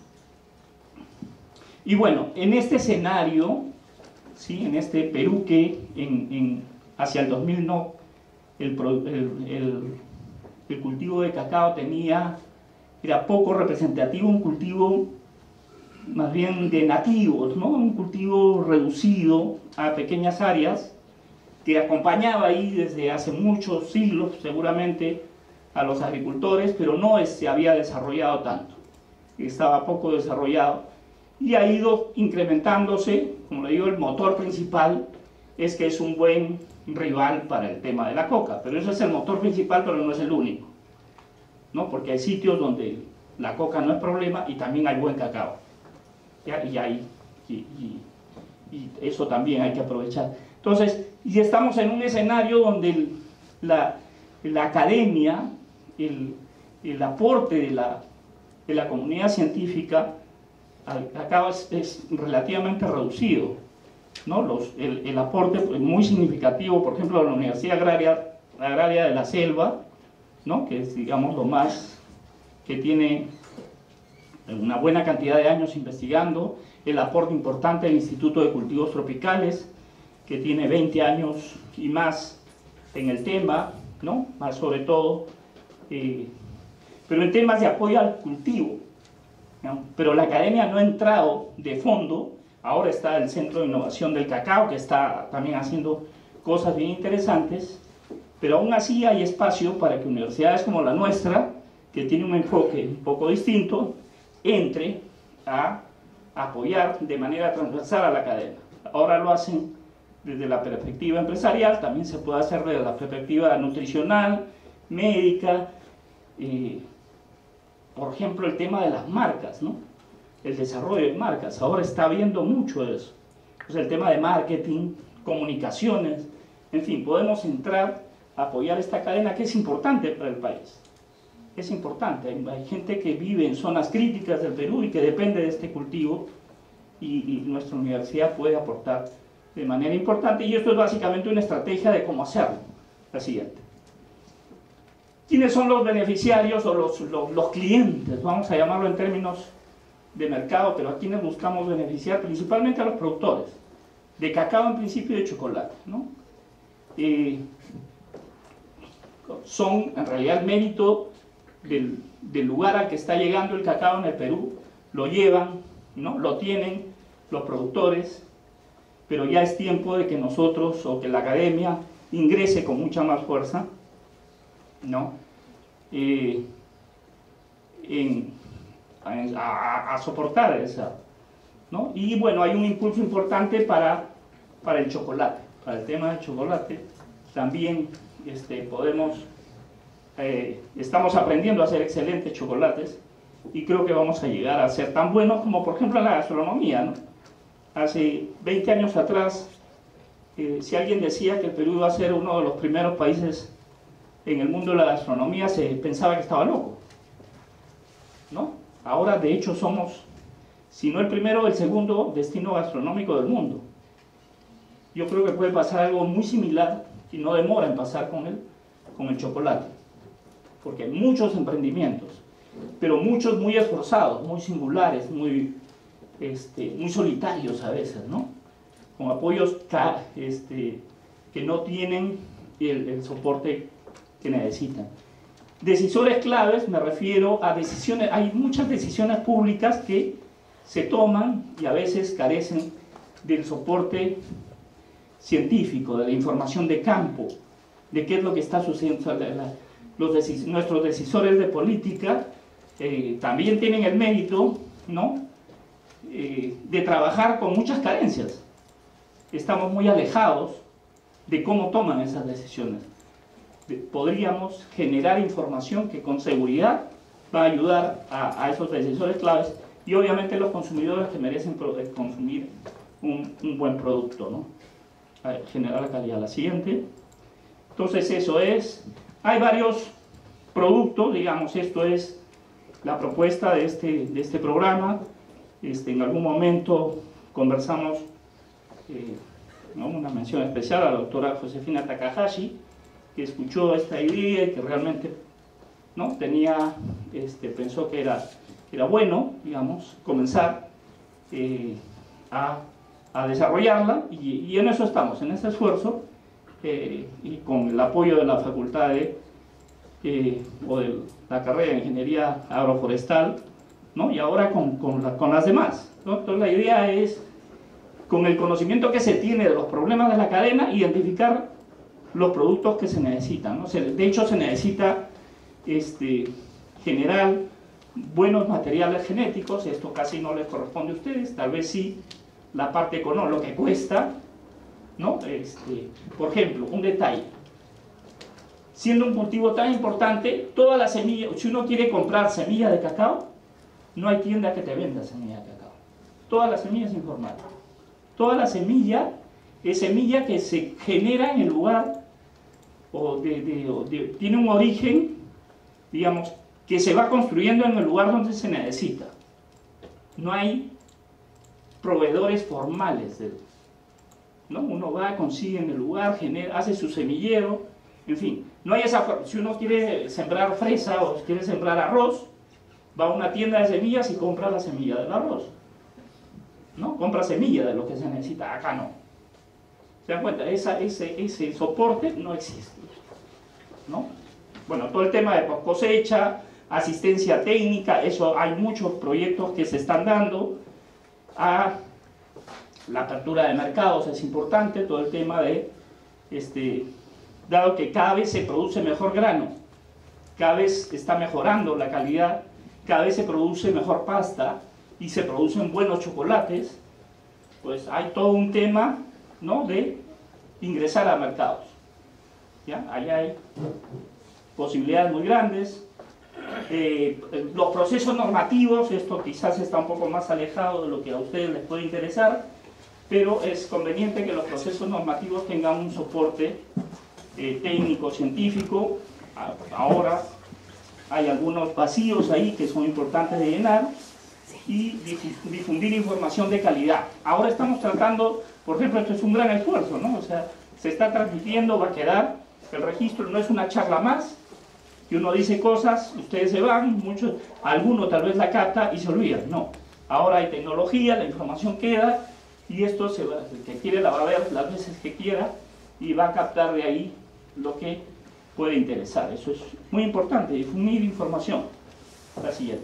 Y bueno, en este escenario, ¿sí? En este Perú que en, en, hacia el dos mil no, el, el, el, el cultivo de cacao tenía, era poco representativo, un cultivo más bien de nativos, ¿no? Un cultivo reducido a pequeñas áreas, que acompañaba ahí desde hace muchos siglos seguramente a los agricultores, pero no se había desarrollado tanto, estaba poco desarrollado y ha ido incrementándose. Como le digo, el motor principal es que es un buen rival para el tema de la coca, pero eso es el motor principal, pero no es el único, ¿no? Porque hay sitios donde la coca no es problema y también hay buen cacao, ¿ya? Y, hay, y, y, y eso también hay que aprovechar. Entonces, y estamos en un escenario donde el, la, la academia, el, el aporte de la, de la comunidad científica acá es, es relativamente reducido, ¿no? Los, el, el aporte muy significativo, por ejemplo, de la Universidad Agraria, Agraria de la Selva, ¿no? Que es, digamos, lo más, que tiene una buena cantidad de años investigando, el aporte importante del Instituto de Cultivos Tropicales, que tiene veinte años y más en el tema, ¿no? Más sobre todo, eh, pero en temas de apoyo al cultivo, ¿no? Pero la academia no ha entrado de fondo. Ahora está el Centro de Innovación del Cacao, que está también haciendo cosas bien interesantes, pero aún así hay espacio para que universidades como la nuestra, que tiene un enfoque un poco distinto, entre a apoyar de manera transversal a la academia. Ahora lo hacen desde la perspectiva empresarial, también se puede hacer desde la perspectiva nutricional, médica, eh, por ejemplo, el tema de las marcas, ¿no? El desarrollo de marcas, ahora está habiendo mucho de eso. Pues el tema de marketing, comunicaciones, en fin, podemos entrar a apoyar esta cadena que es importante para el país. Es importante, hay, hay gente que vive en zonas críticas del Perú y que depende de este cultivo y, y nuestra universidad puede aportar de manera importante, y esto es básicamente una estrategia de cómo hacerlo. La siguiente. ¿Quiénes son los beneficiarios o los, los, los clientes? Vamos a llamarlo en términos de mercado, pero a quienes buscamos beneficiar, principalmente a los productores de cacao en principio y de chocolate, ¿no? Eh, son en realidad el mérito del, del lugar al que está llegando el cacao en el Perú, lo llevan, ¿no? Lo tienen los productores, pero ya es tiempo de que nosotros o que la academia ingrese con mucha más fuerza, ¿no? Eh, en, a, a soportar esa, ¿no? Y bueno, hay un impulso importante para, para el chocolate, para el tema del chocolate. También este, podemos eh, estamos aprendiendo a hacer excelentes chocolates y creo que vamos a llegar a ser tan buenos como por ejemplo en la gastronomía, ¿no? Hace veinte años atrás, eh, si alguien decía que el Perú iba a ser uno de los primeros países en el mundo de la gastronomía, se pensaba que estaba loco, ¿no? Ahora de hecho somos, si no el primero, el segundo destino gastronómico del mundo. Yo creo que puede pasar algo muy similar, y no demora en pasar con el, con el chocolate, porque hay muchos emprendimientos, pero muchos muy esforzados, muy singulares, muy, este, muy solitarios a veces, ¿no? Con apoyos este, que no tienen el, el soporte que necesitan. Decisores claves, me refiero a decisiones, hay muchas decisiones públicas que se toman y a veces carecen del soporte científico, de la información de campo, de qué es lo que está sucediendo. Los decis nuestros decisores de política eh, también tienen el mérito, ¿no? eh, de trabajar con muchas carencias. Estamos muy alejados de cómo toman esas decisiones. Podríamos generar información que con seguridad va a ayudar a, a esos decisores claves y obviamente los consumidores que merecen consumir un, un buen producto, ¿no? A ver, generar la calidad. La siguiente. Entonces eso es, hay varios productos, digamos, esto es la propuesta de este, de este programa. Este, en algún momento conversamos, eh, ¿no? Una mención especial a la doctora Josefina Takahashi, que escuchó esta idea y que realmente, ¿no? tenía, este, pensó que era, era bueno, digamos, comenzar eh, a, a desarrollarla y, y en eso estamos, en ese esfuerzo eh, y con el apoyo de la facultad de, eh, o de la carrera de Ingeniería Agroforestal, ¿no? y ahora con, con, la, con las demás, ¿no? Entonces la idea es, con el conocimiento que se tiene de los problemas de la cadena, identificar los productos que se necesitan, ¿no? De hecho se necesita este, generar buenos materiales genéticos. Esto casi no les corresponde a ustedes, tal vez sí la parte económica, lo que cuesta, ¿no? Este, por ejemplo, un detalle, siendo un cultivo tan importante, toda la semilla, si uno quiere comprar semilla de cacao, no hay tienda que te venda semilla de cacao, toda la semilla es informal, toda la semilla es semilla que se genera en el lugar o, de, de, o de, tiene un origen, digamos, que se va construyendo en el lugar donde se necesita. No hay proveedores formales, de, ¿no? Uno va, consigue en el lugar, genera, hace su semillero, en fin, no hay esa. Si uno quiere sembrar fresa o quiere sembrar arroz, va a una tienda de semillas y compra la semilla del arroz, ¿no? Compra semilla de lo que se necesita. Acá no. ¿Se dan cuenta? Esa, ese, ese soporte no existe, ¿no? Bueno, todo el tema de cosecha, asistencia técnica, eso hay muchos proyectos que se están dando. A la apertura de mercados es importante, todo el tema de, este, dado que cada vez se produce mejor grano, cada vez está mejorando la calidad, cada vez se produce mejor pasta y se producen buenos chocolates, pues hay todo un tema, ¿no? de ingresar a mercados. ¿Ya? Ahí hay posibilidades muy grandes. Eh, los procesos normativos, esto quizás está un poco más alejado de lo que a ustedes les puede interesar, pero es conveniente que los procesos normativos tengan un soporte eh, técnico, científico. Ahora hay algunos vacíos ahí que son importantes de llenar y difundir información de calidad. Ahora estamos tratando, por ejemplo, esto es un gran esfuerzo, ¿no? O sea, se está transmitiendo, va a quedar, el registro no es una charla más, que uno dice cosas, ustedes se van, muchos, alguno tal vez la capta y se olvida. No, ahora hay tecnología, la información queda y esto se va, el que quiere la va a ver las veces que quiera y va a captar de ahí lo que puede interesar. Eso es muy importante, difundir información. La siguiente.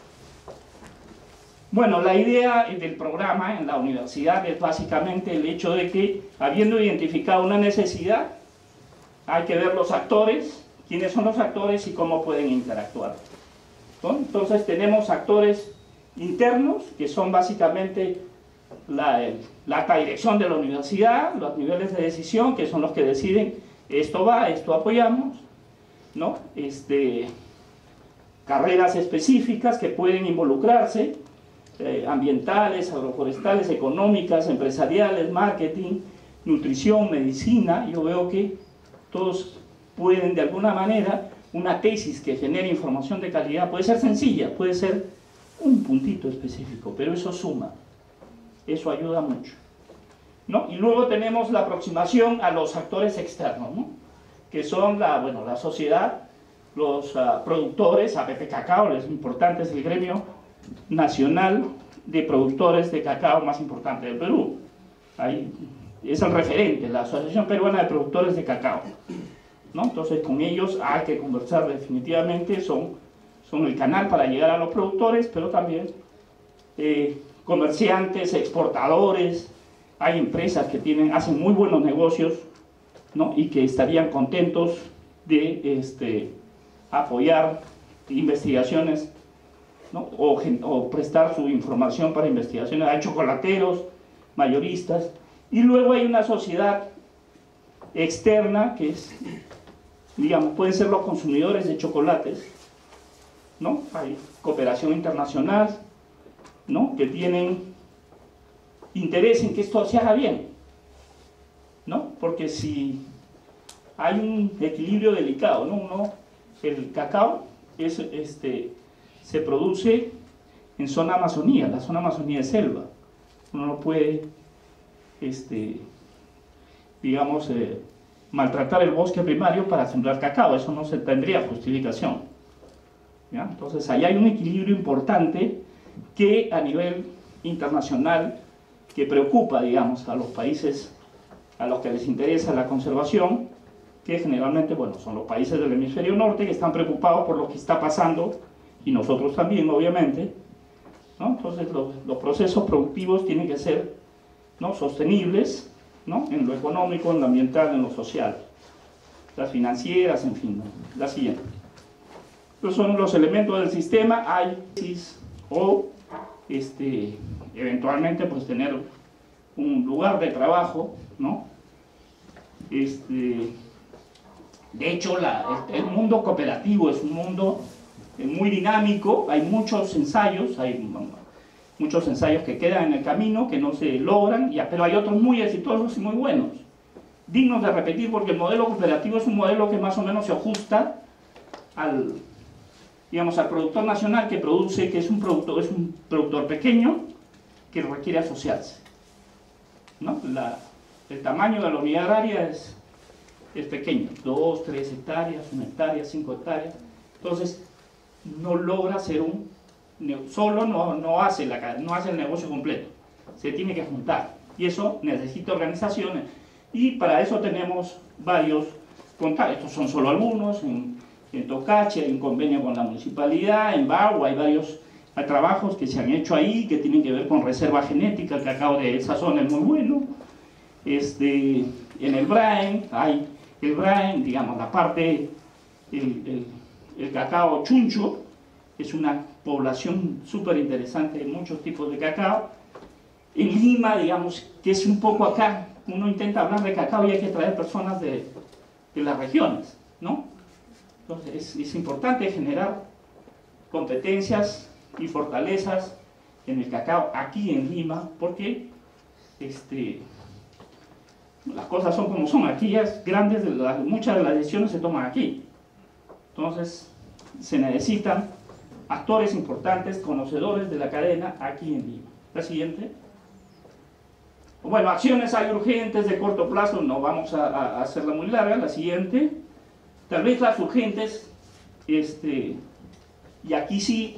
Bueno, la idea del programa en la universidad es básicamente el hecho de que, habiendo identificado una necesidad, hay que ver los actores, quiénes son los actores y cómo pueden interactuar, ¿no? Entonces tenemos actores internos, que son básicamente la, la alta dirección de la universidad, los niveles de decisión, que son los que deciden esto va, esto apoyamos. ¿no? Este, carreras específicas que pueden involucrarse, eh, ambientales, agroforestales, económicas, empresariales, marketing, nutrición, medicina. Yo veo que todos pueden de alguna manera, una tesis que genere información de calidad, puede ser sencilla, puede ser un puntito específico, pero eso suma, eso ayuda mucho, ¿no? Y luego tenemos la aproximación a los actores externos, ¿no? Que son la, bueno, la sociedad, los uh, productores. A P P Cacao es importante, es el gremio nacional de productores de cacao más importante del Perú. Ahí es el referente, la Asociación Peruana de Productores de Cacao, ¿no? Entonces con ellos hay que conversar definitivamente, son, son el canal para llegar a los productores, pero también eh, comerciantes, exportadores. Hay empresas que tienen, hacen muy buenos negocios, ¿no? Y que estarían contentos de este, apoyar investigaciones, ¿no? o, o prestar su información para investigaciones. Hay chocolateros, mayoristas, y luego hay una sociedad externa que es, digamos, pueden ser los consumidores de chocolates, ¿no? Hay cooperación internacional, ¿no? Que tienen interés en que esto se haga bien, ¿no? Porque si hay un equilibrio delicado, ¿no? Uno, el cacao es, este, se produce en zona Amazonía, la zona Amazonía es selva. Uno no puede, este, digamos, eh, maltratar el bosque primario para sembrar cacao, eso no se tendría justificación, ¿ya? Entonces ahí hay un equilibrio importante que a nivel internacional que preocupa, digamos, a los países a los que les interesa la conservación, que generalmente, bueno, son los países del hemisferio norte que están preocupados por lo que está pasando, y nosotros también, obviamente, ¿no? Entonces los, los procesos productivos tienen que ser, ¿no? sostenibles, ¿no? En lo económico, en lo ambiental, en lo social, las financieras, en fin, ¿no? La siguiente. Estos son los elementos del sistema. Hay o este, eventualmente pues tener un lugar de trabajo, ¿no? Este, de hecho, la, el mundo cooperativo es un mundo muy dinámico. Hay muchos ensayos, hay muchos ensayos que quedan en el camino, que no se logran, ya, pero hay otros muy exitosos y muy buenos, dignos de repetir, porque el modelo cooperativo es un modelo que más o menos se ajusta al, digamos, al productor nacional que produce, que es un productor, es un productor pequeño que requiere asociarse, ¿no? La, el tamaño de la unidad agraria es, es pequeño, dos, tres hectáreas, una hectárea, cinco hectáreas. Entonces no logra ser un, solo no, no, hace la, no hace el negocio completo, se tiene que juntar, y eso necesita organizaciones, y para eso tenemos varios contactos. Estos son solo algunos. En, en Tocache hay un convenio con la municipalidad, en Bagua hay varios hay trabajos que se han hecho ahí que tienen que ver con reserva genética. El cacao de esa zona es muy bueno. Este, en el Braen hay el Braen, digamos, la parte, el, el, el cacao chuncho, es una población súper interesante de muchos tipos de cacao. En Lima, digamos, que es un poco acá, uno intenta hablar de cacao y hay que traer personas de, de las regiones, ¿no? Entonces es, es importante generar competencias y fortalezas en el cacao aquí en Lima, porque este, las cosas son como son. Aquí ya es grandes, de las, muchas de las decisiones se toman aquí. Entonces se necesitan actores importantes, conocedores de la cadena aquí en Lima. La siguiente. Bueno, acciones hay urgentes de corto plazo, no vamos a, a hacerla muy larga. La siguiente. Tal vez las urgentes, este, y aquí sí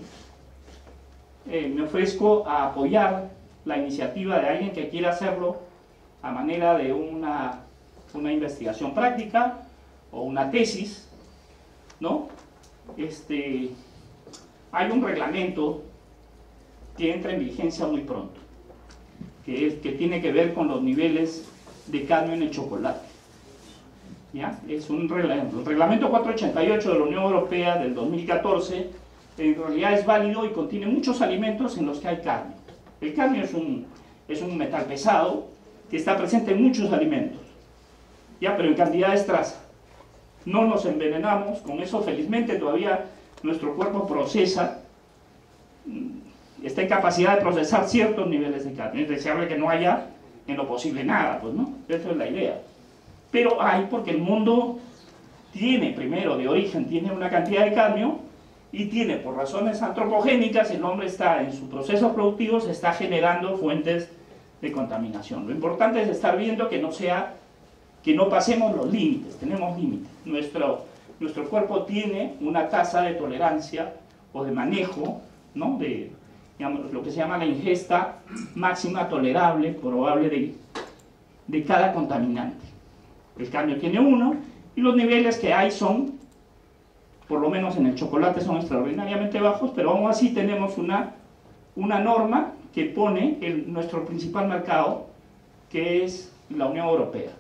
eh, me ofrezco a apoyar la iniciativa de alguien que quiera hacerlo a manera de una, una investigación práctica o una tesis, ¿no? Este, hay un reglamento que entra en vigencia muy pronto, que, es, que tiene que ver con los niveles de cadmio en el chocolate. ¿Ya? Es un reglamento. El reglamento cuatrocientos ochenta y ocho de la Unión Europea del dos mil catorce en realidad es válido y contiene muchos alimentos en los que hay cadmio. El cadmio es un, es un metal pesado que está presente en muchos alimentos, ¿ya? Pero en cantidades traza. no nos envenenamos, con eso felizmente todavía nuestro cuerpo procesa, está en capacidad de procesar ciertos niveles de cadmio. Es deseable que no haya en lo posible nada, pues no, esa es la idea. Pero hay, porque el mundo tiene, primero, de origen, tiene una cantidad de cadmio, y tiene, por razones antropogénicas, el hombre está en sus procesos productivos, está generando fuentes de contaminación. Lo importante es estar viendo que no sea, que no pasemos los límites, tenemos límites. Nuestro, nuestro cuerpo tiene una tasa de tolerancia o de manejo, ¿no? De, digamos, lo que se llama la ingesta máxima tolerable, probable de, de cada contaminante. El cadmio tiene uno, y los niveles que hay son, por lo menos en el chocolate, son extraordinariamente bajos, pero aún así tenemos una, una norma que pone el, nuestro principal mercado, que es la Unión Europea.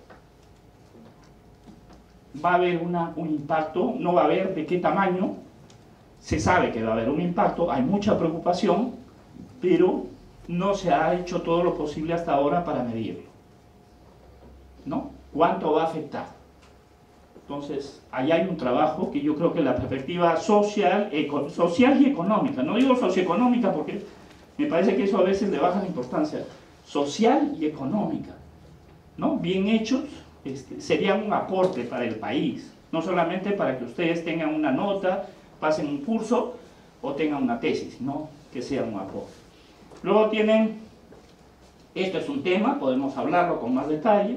Va a haber una, un impacto, no va a haber de qué tamaño, se sabe que va a haber un impacto, hay mucha preocupación, pero no se ha hecho todo lo posible hasta ahora para medirlo, ¿no? ¿Cuánto va a afectar? Entonces, ahí hay un trabajo que yo creo que la perspectiva social, eco, social y económica, no digo socioeconómica porque me parece que eso a veces le baja la importancia, social y económica, ¿no? Bien hechos, este, serían un aporte para el país, no solamente para que ustedes tengan una nota, pasen un curso o tengan una tesis, sino que sea un aporte. Luego tienen, esto es un tema, podemos hablarlo con más detalle,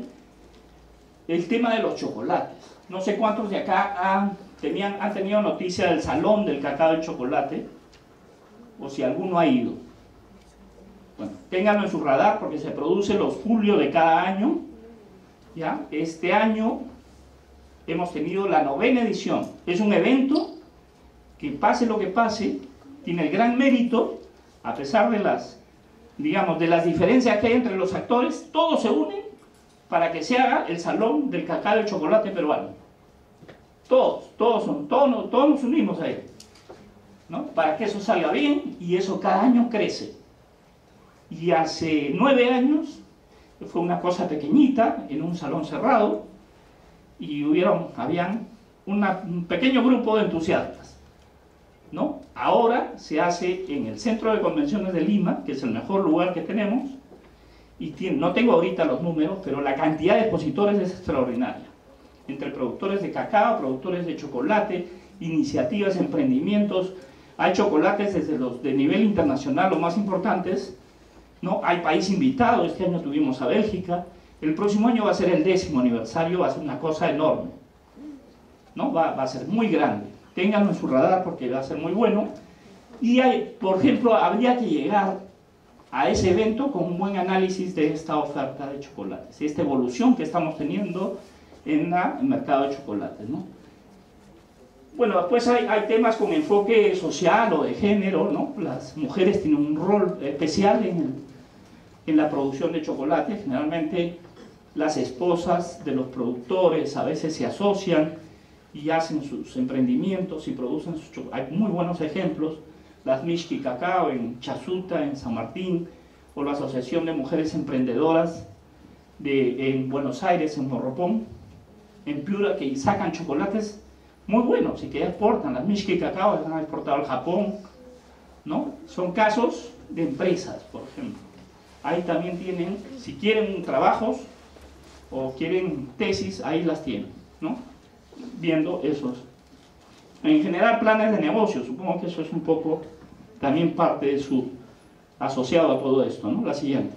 el tema de los chocolates. No sé cuántos de acá han, tenían, han tenido noticia del Salón del Cacao y Chocolate, o si alguno ha ido. Bueno, ténganlo en su radar porque se produce los julio de cada año. ¿Ya? Este año hemos tenido la novena edición. Es un evento que, pase lo que pase, tiene el gran mérito, a pesar de las, digamos, de las diferencias que hay entre los actores, todos se unen para que se haga el Salón del Cacao y el Chocolate peruano. Todos, todos, son, todos, todos nos unimos a él, ¿no? Para que eso salga bien, y eso cada año crece. Y hace nueve años fue una cosa pequeñita, en un salón cerrado, y hubieron, habían una, un pequeño grupo de entusiastas, ¿no? Ahora se hace en el Centro de Convenciones de Lima, que es el mejor lugar que tenemos, y tiene, no tengo ahorita los números, pero la cantidad de expositores es extraordinaria, entre productores de cacao, productores de chocolate, iniciativas, emprendimientos. Hay chocolates desde los de nivel internacional, los más importantes, ¿no? Hay país invitado, este año tuvimos a Bélgica, el próximo año va a ser el décimo aniversario, va a ser una cosa enorme, ¿no? Va, va a ser muy grande, ténganlo en su radar porque va a ser muy bueno. Y hay, por ejemplo, habría que llegar a ese evento con un buen análisis de esta oferta de chocolates, esta evolución que estamos teniendo en la, el mercado de chocolates, ¿no? Bueno, después hay, hay temas con enfoque social o de género, ¿no? Las mujeres tienen un rol especial en, el, en la producción de chocolate. Generalmente las esposas de los productores a veces se asocian y hacen sus emprendimientos y producen sus chocolates. Hay muy buenos ejemplos. Las Mishki Cacao en Chasuta, en San Martín, o la Asociación de Mujeres Emprendedoras de, en Buenos Aires, en Morropón, en Piura, que sacan chocolates muy buenos y que exportan. Las Mishki Cacao las han exportado al Japón, ¿no? Son casos de empresas, por ejemplo. Ahí también tienen, si quieren trabajos o quieren tesis, ahí las tienen, ¿no? Viendo esos. En general, planes de negocio, supongo que eso es un poco también parte de su, asociado a todo esto, ¿no? La siguiente.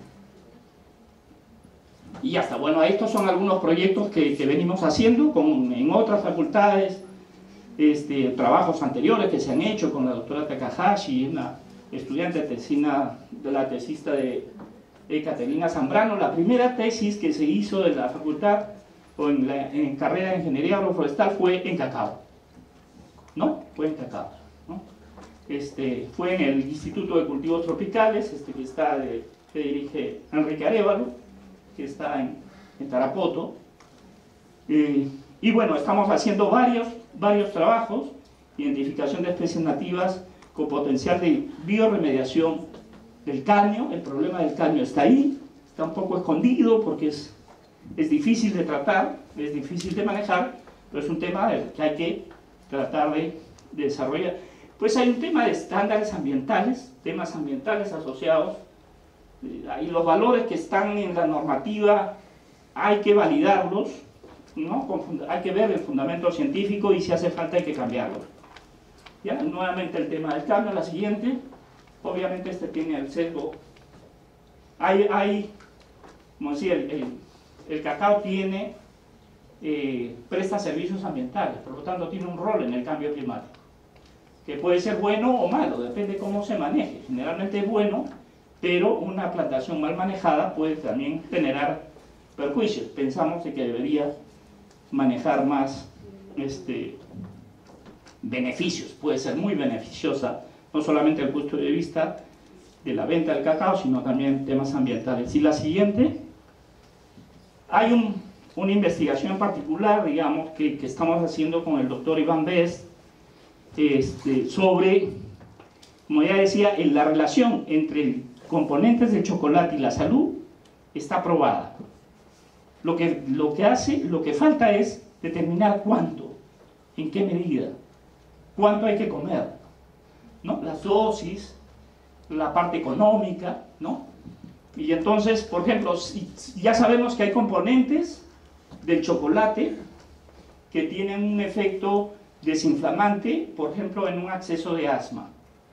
Y ya está. Bueno, estos son algunos proyectos que, que venimos haciendo con, en otras facultades, este, trabajos anteriores que se han hecho con la doctora Takahashi, una estudiante tesina, de la tesista de, de Caterina Zambrano. La primera tesis que se hizo de la facultad o en, la, en carrera de Ingeniería Agroforestal fue en cacao, ¿no? Fue en cacao, ¿no? Este, fue en el Instituto de Cultivos Tropicales, este, que, está de, que dirige Enrique Arévalo, que está en, en Tarapoto. Eh, y bueno, estamos haciendo varios, varios trabajos, identificación de especies nativas con potencial de bioremediación del cadmio. El problema del cadmio está ahí, está un poco escondido porque es, es difícil de tratar, es difícil de manejar, Pero es un tema que hay que tratar de, de desarrollar. Pues hay un tema de estándares ambientales, temas ambientales asociados, y los valores que están en la normativa hay que validarlos, ¿no? Hay que ver el fundamento científico y si hace falta hay que cambiarlo. ¿Ya? Nuevamente el tema del cambio, la siguiente, obviamente este tiene el sesgo. Hay, hay como decía, el, el, el cacao tiene, eh, presta servicios ambientales, por lo tanto tiene un rol en el cambio climático, que puede ser bueno o malo, depende de cómo se maneje. Generalmente es bueno, pero una plantación mal manejada puede también generar perjuicios. Pensamos de que debería manejar más este, beneficios, puede ser muy beneficiosa, no solamente desde el punto de vista de la venta del cacao, sino también temas ambientales. Y la siguiente, hay un, una investigación en particular, digamos, que, que estamos haciendo con el doctor Iván Best, este, sobre, como ya decía, en la relación entre componentes del chocolate y la salud está probada. Lo que, lo que hace, lo que falta es determinar cuánto, en qué medida, cuánto hay que comer, ¿no? Las dosis, la parte económica, ¿no? Y entonces, por ejemplo, si, ya sabemos que hay componentes del chocolate que tienen un efecto desinflamante, por ejemplo, en un acceso de asma,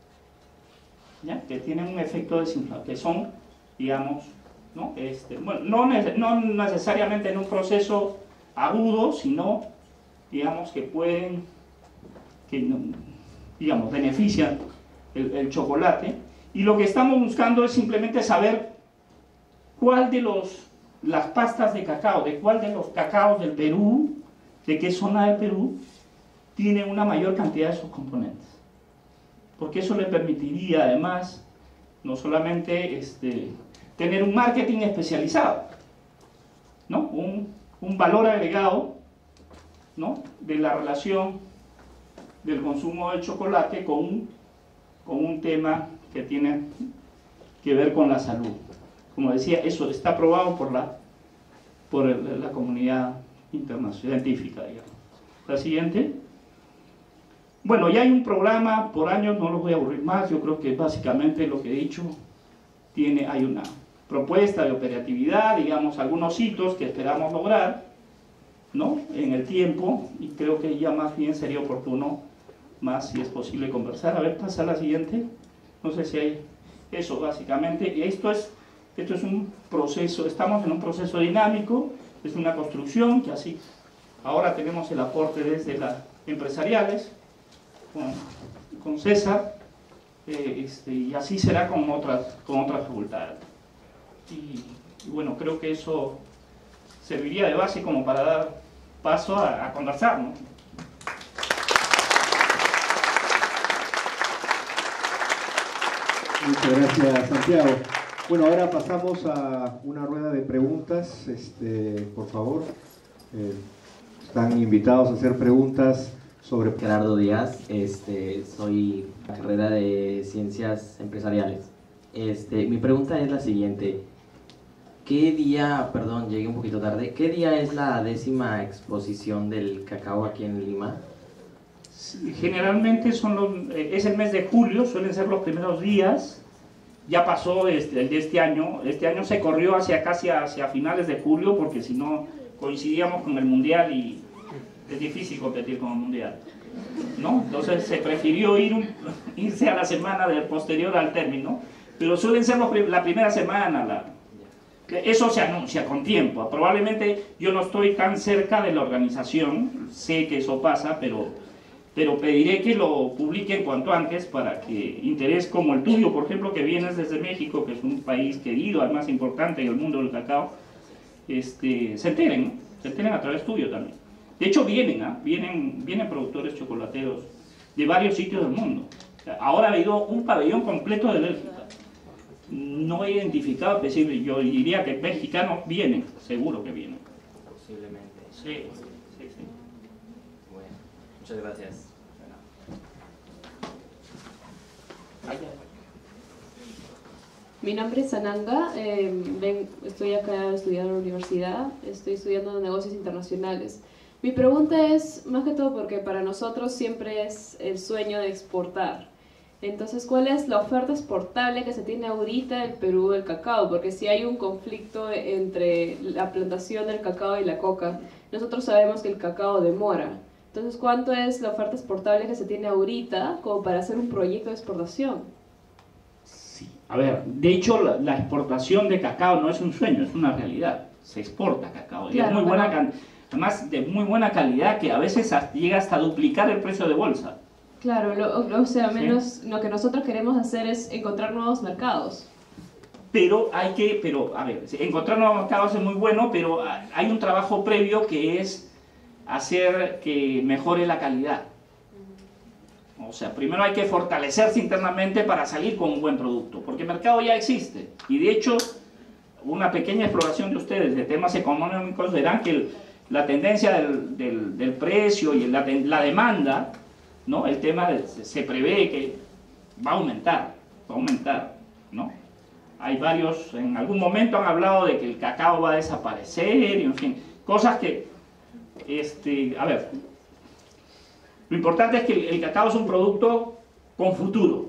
¿ya? Que tienen un efecto desinflamante, que son, digamos, ¿no? Este, bueno, no, no necesariamente en un proceso agudo, sino, digamos, que pueden, que, digamos, benefician el, el chocolate. Y lo que estamos buscando es simplemente saber cuál de los, las pastas de cacao, de cuál de los cacaos del Perú, de qué zona del Perú, tiene una mayor cantidad de sus componentes. Porque eso le permitiría, además, no solamente este, tener un marketing especializado, ¿no? Un, un valor agregado, ¿no? De la relación del consumo del chocolate con un, con un tema que tiene que ver con la salud. Como decía, eso está aprobado por la, por el, la comunidad internacional científica, digamos. La siguiente. Bueno, ya hay un programa por años, no los voy a aburrir más, yo creo que básicamente lo que he dicho, tiene, hay una propuesta de operatividad, digamos, algunos hitos que esperamos lograr, ¿no? En el tiempo, y creo que ya más bien sería oportuno, más si es posible conversar. A ver, pasa a la siguiente. No sé si hay eso, básicamente. Esto es, esto es un proceso, estamos en un proceso dinámico, es una construcción que así, ahora tenemos el aporte desde las empresariales, con, con César, eh, este, y así será con otras, con otras facultades. Y, y bueno, creo que eso serviría de base como para dar paso a, a conversar, ¿no? Muchas gracias, Santiago. Bueno, ahora pasamos a una rueda de preguntas. Este, por favor, eh, están invitados a hacer preguntas sobre... Gerardo Díaz, este, soy la carrera de Ciencias Empresariales. Este, mi pregunta es la siguiente. ¿Qué día, perdón, llegué un poquito tarde, qué día es la décima exposición del cacao aquí en Lima? Generalmente son los, es el mes de julio, suelen ser los primeros días. Ya pasó este, el de este año, este año se corrió hacia casi hacia finales de julio, porque si no coincidíamos con el mundial y es difícil competir con el mundial, ¿no? Entonces se prefirió ir un, irse a la semana del posterior al término, pero suelen ser los, la primera semana. La, eso se anuncia con tiempo. Probablemente yo no estoy tan cerca de la organización, sé que eso pasa, pero pero pediré que lo publiquen cuanto antes para que interés como el tuyo, por ejemplo, que vienes desde México, que es un país querido, además importante en el mundo del cacao, este, se enteren, ¿no? Se enteren a través tuyo también. De hecho vienen, ¿eh? vienen, vienen productores chocolateros de varios sitios del mundo. Ahora ha habido un pabellón completo de Bélgica. No he identificado específicamente, yo diría que mexicanos vienen, seguro que vienen. Posiblemente. Sí, sí, sí. Bueno, muchas gracias. Mi nombre es Sananga, eh, ven, estoy acá estudiando en la universidad, estoy estudiando negocios internacionales. Mi pregunta es más que todo porque para nosotros siempre es el sueño de exportar. Entonces, ¿cuál es la oferta exportable que se tiene ahorita del Perú del cacao? Porque si hay un conflicto entre la plantación del cacao y la coca, nosotros sabemos que el cacao demora. Entonces, ¿cuánto es la oferta exportable que se tiene ahorita como para hacer un proyecto de exportación? Sí. A ver, de hecho, la, la exportación de cacao no es un sueño, es una realidad. Se exporta cacao. Y Claro, es muy buena, pero... además de muy buena calidad, que a veces hasta, llega hasta a duplicar el precio de bolsa. Claro, lo, o sea, menos ¿Sí? Lo que nosotros queremos hacer es encontrar nuevos mercados. Pero hay que, pero a ver, encontrar nuevos mercados es muy bueno, pero hay un trabajo previo que es hacer que mejore la calidad. O sea, primero hay que fortalecerse internamente para salir con un buen producto, porque el mercado ya existe. Y de hecho, una pequeña exploración de ustedes de temas económicos verán que el, la tendencia del, del, del precio y la, la demanda, ¿no? El tema de, se prevé que va a aumentar, va a aumentar, ¿no? Hay varios, en algún momento han hablado de que el cacao va a desaparecer, y en fin, cosas que, este, a ver, lo importante es que el, el cacao es un producto con futuro,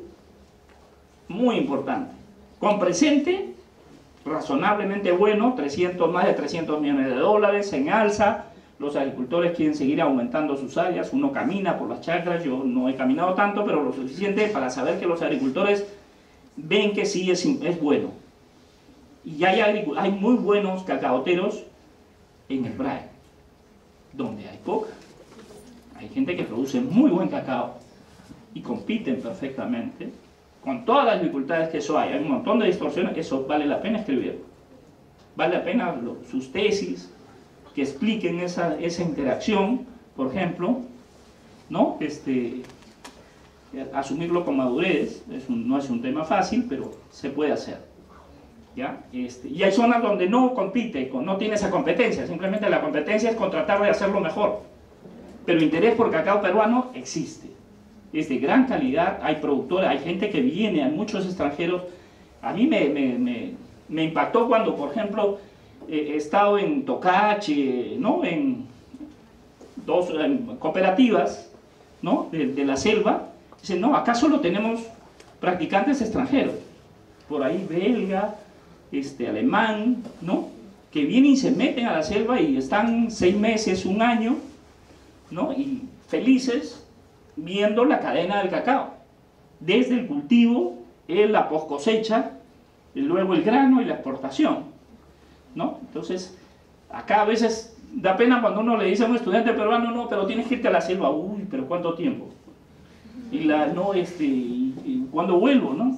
muy importante, con presente, razonablemente bueno, trescientos, más de trescientos millones de dólares, en alza. Los agricultores quieren seguir aumentando sus áreas, uno camina por las chacras, yo no he caminado tanto, pero lo suficiente para saber que los agricultores ven que sí es, es bueno. Y hay, hay muy buenos cacaoteros en el Brae, donde hay coca. Hay gente que produce muy buen cacao y compiten perfectamente, con todas las dificultades que eso hay, hay un montón de distorsiones, eso vale la pena escribir. Vale la pena lo, sus tesis, que expliquen esa, esa interacción, por ejemplo, ¿no? Este, asumirlo con madurez, es un, no es un tema fácil, pero se puede hacer, ¿ya? Este, y hay zonas donde no compite, no tiene esa competencia, simplemente la competencia es con tratar de hacerlo mejor, pero interés por cacao peruano existe, es de gran calidad, hay productores, hay gente que viene, hay muchos extranjeros. A mí me, me, me, me impactó cuando, por ejemplo, he estado en Tocache, ¿no? En dos en cooperativas, ¿no? de, de la selva. Dicen, no, acá solo tenemos practicantes extranjeros, por ahí belga, este, alemán, ¿no? Que vienen y se meten a la selva y están seis meses, un año, ¿no? Y felices viendo la cadena del cacao, desde el cultivo, la post cosecha, luego el grano y la exportación, ¿no? Entonces, acá a veces da pena cuando uno le dice a un estudiante peruano, no, pero tienes que irte a la selva. Uy, pero ¿cuánto tiempo? Y la, no, este, y, y ¿cuándo vuelvo, no?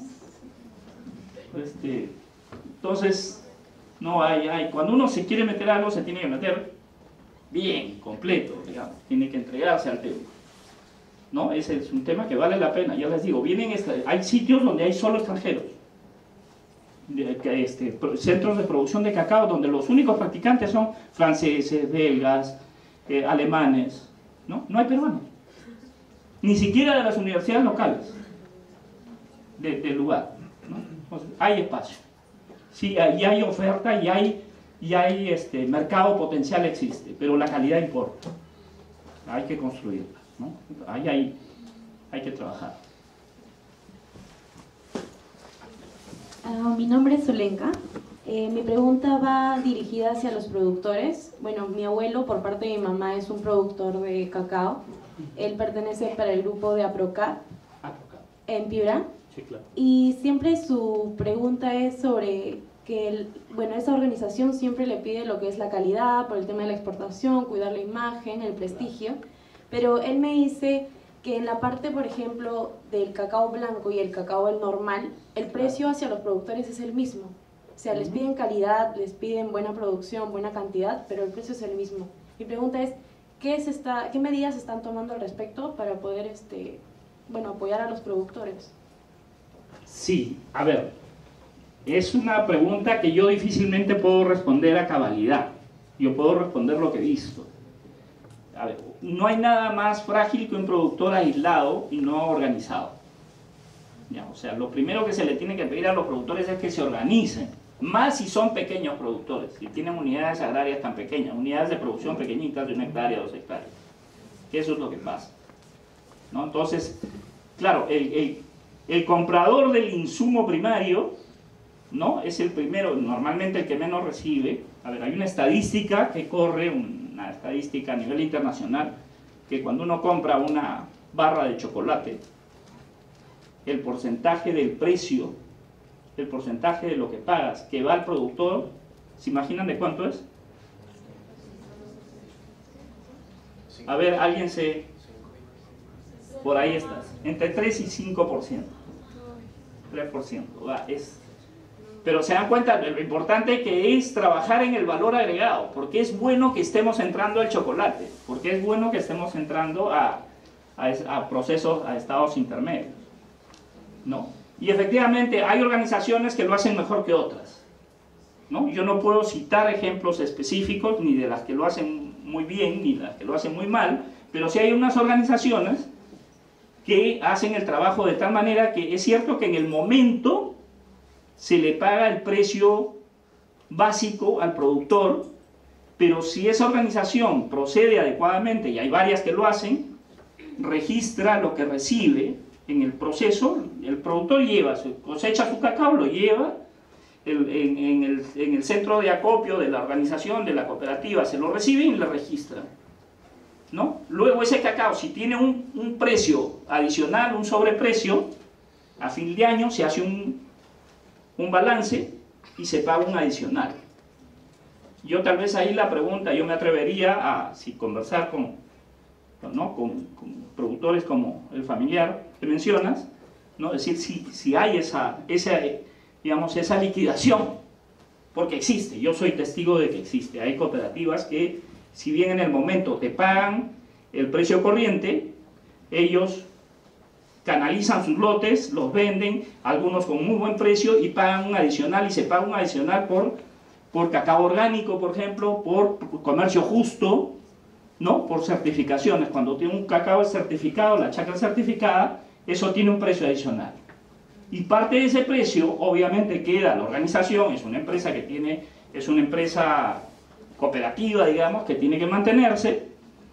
Este, entonces, no hay, hay, cuando uno se quiere meter algo, se tiene que meter bien, completo, digamos, tiene que entregarse al tema, ¿no? Ese es un tema que vale la pena, ya les digo, vienen, hay sitios donde hay solo extranjeros, Este, centros de producción de cacao donde los únicos practicantes son franceses, belgas, eh, alemanes, ¿no? No hay peruanos, ni siquiera de las universidades locales de, del lugar, ¿no? Entonces, hay espacio, sí, y hay oferta y hay, y hay este, mercado potencial existe, pero la calidad importa, hay que construirla, ¿no? Ahí hay, hay que trabajar. Uh, mi nombre es Solenka. Eh, mi pregunta va dirigida hacia los productores. Bueno, mi abuelo, por parte de mi mamá, es un productor de cacao. Él pertenece para el grupo de APROCAP en Piura. Sí, claro. Y siempre su pregunta es sobre que, el, bueno, esa organización siempre le pide lo que es la calidad, por el tema de la exportación, cuidar la imagen, el prestigio. Pero él me dice que en la parte, por ejemplo, del cacao blanco y el cacao el normal, el precio hacia los productores es el mismo. O sea, les piden calidad, les piden buena producción, buena cantidad, pero el precio es el mismo. Mi pregunta es, ¿qué, se está, qué medidas se están tomando al respecto para poder este, bueno, apoyar a los productores? Sí, a ver, es una pregunta que yo difícilmente puedo responder a cabalidad. Yo puedo responder lo que he visto. A ver, no hay nada más frágil que un productor aislado y no organizado. Ya, o sea, lo primero que se le tiene que pedir a los productores es que se organicen. Más si son pequeños productores, si tienen unidades agrarias tan pequeñas, unidades de producción pequeñitas de una hectárea, dos hectáreas. Eso es lo que pasa, ¿no? Entonces, claro, el, el, el comprador del insumo primario, ¿no? Es el primero, normalmente el que menos recibe. A ver, hay una estadística que corre, una estadística a nivel internacional, que cuando uno compra una barra de chocolate, el porcentaje del precio, el porcentaje de lo que pagas, que va al productor, ¿se imaginan de cuánto es? A ver, alguien se... Por ahí estás. Entre tres y cinco por ciento. tres por ciento. Va, es... Pero se dan cuenta de lo importante que es trabajar en el valor agregado, porque es bueno que estemos entrando al chocolate, porque es bueno que estemos entrando a, a, a procesos, a estados intermedios, ¿no? Y efectivamente hay organizaciones que lo hacen mejor que otras, ¿no? Yo no puedo citar ejemplos específicos, ni de las que lo hacen muy bien, ni de las que lo hacen muy mal, pero sí hay unas organizaciones que hacen el trabajo de tal manera que es cierto que en el momento se le paga el precio básico al productor, pero si esa organización procede adecuadamente, y hay varias que lo hacen, registra lo que recibe en el proceso, el productor lleva, cosecha su cacao, lo lleva el, en, en, el, en el centro de acopio de la organización, de la cooperativa, se lo recibe y le registra, ¿no? Luego ese cacao, si tiene un, un precio adicional, un sobreprecio, a fin de año se hace un un balance y se paga un adicional. Yo tal vez ahí la pregunta, yo me atrevería a si conversar con, ¿no? con, con productores como el familiar que mencionas, ¿no? Decir si, si hay esa, esa, digamos, esa liquidación, porque existe, yo soy testigo de que existe. Hay cooperativas que, si bien en el momento te pagan el precio corriente, ellos canalizan sus lotes, los venden, algunos con muy buen precio y pagan un adicional, y se paga un adicional por, por cacao orgánico, por ejemplo, por, por comercio justo, ¿no? Por certificaciones. Cuando tiene un cacao certificado, la chacra certificada, eso tiene un precio adicional. Y parte de ese precio, obviamente, queda la organización, es una empresa que tiene, es una empresa cooperativa, digamos, que tiene que mantenerse,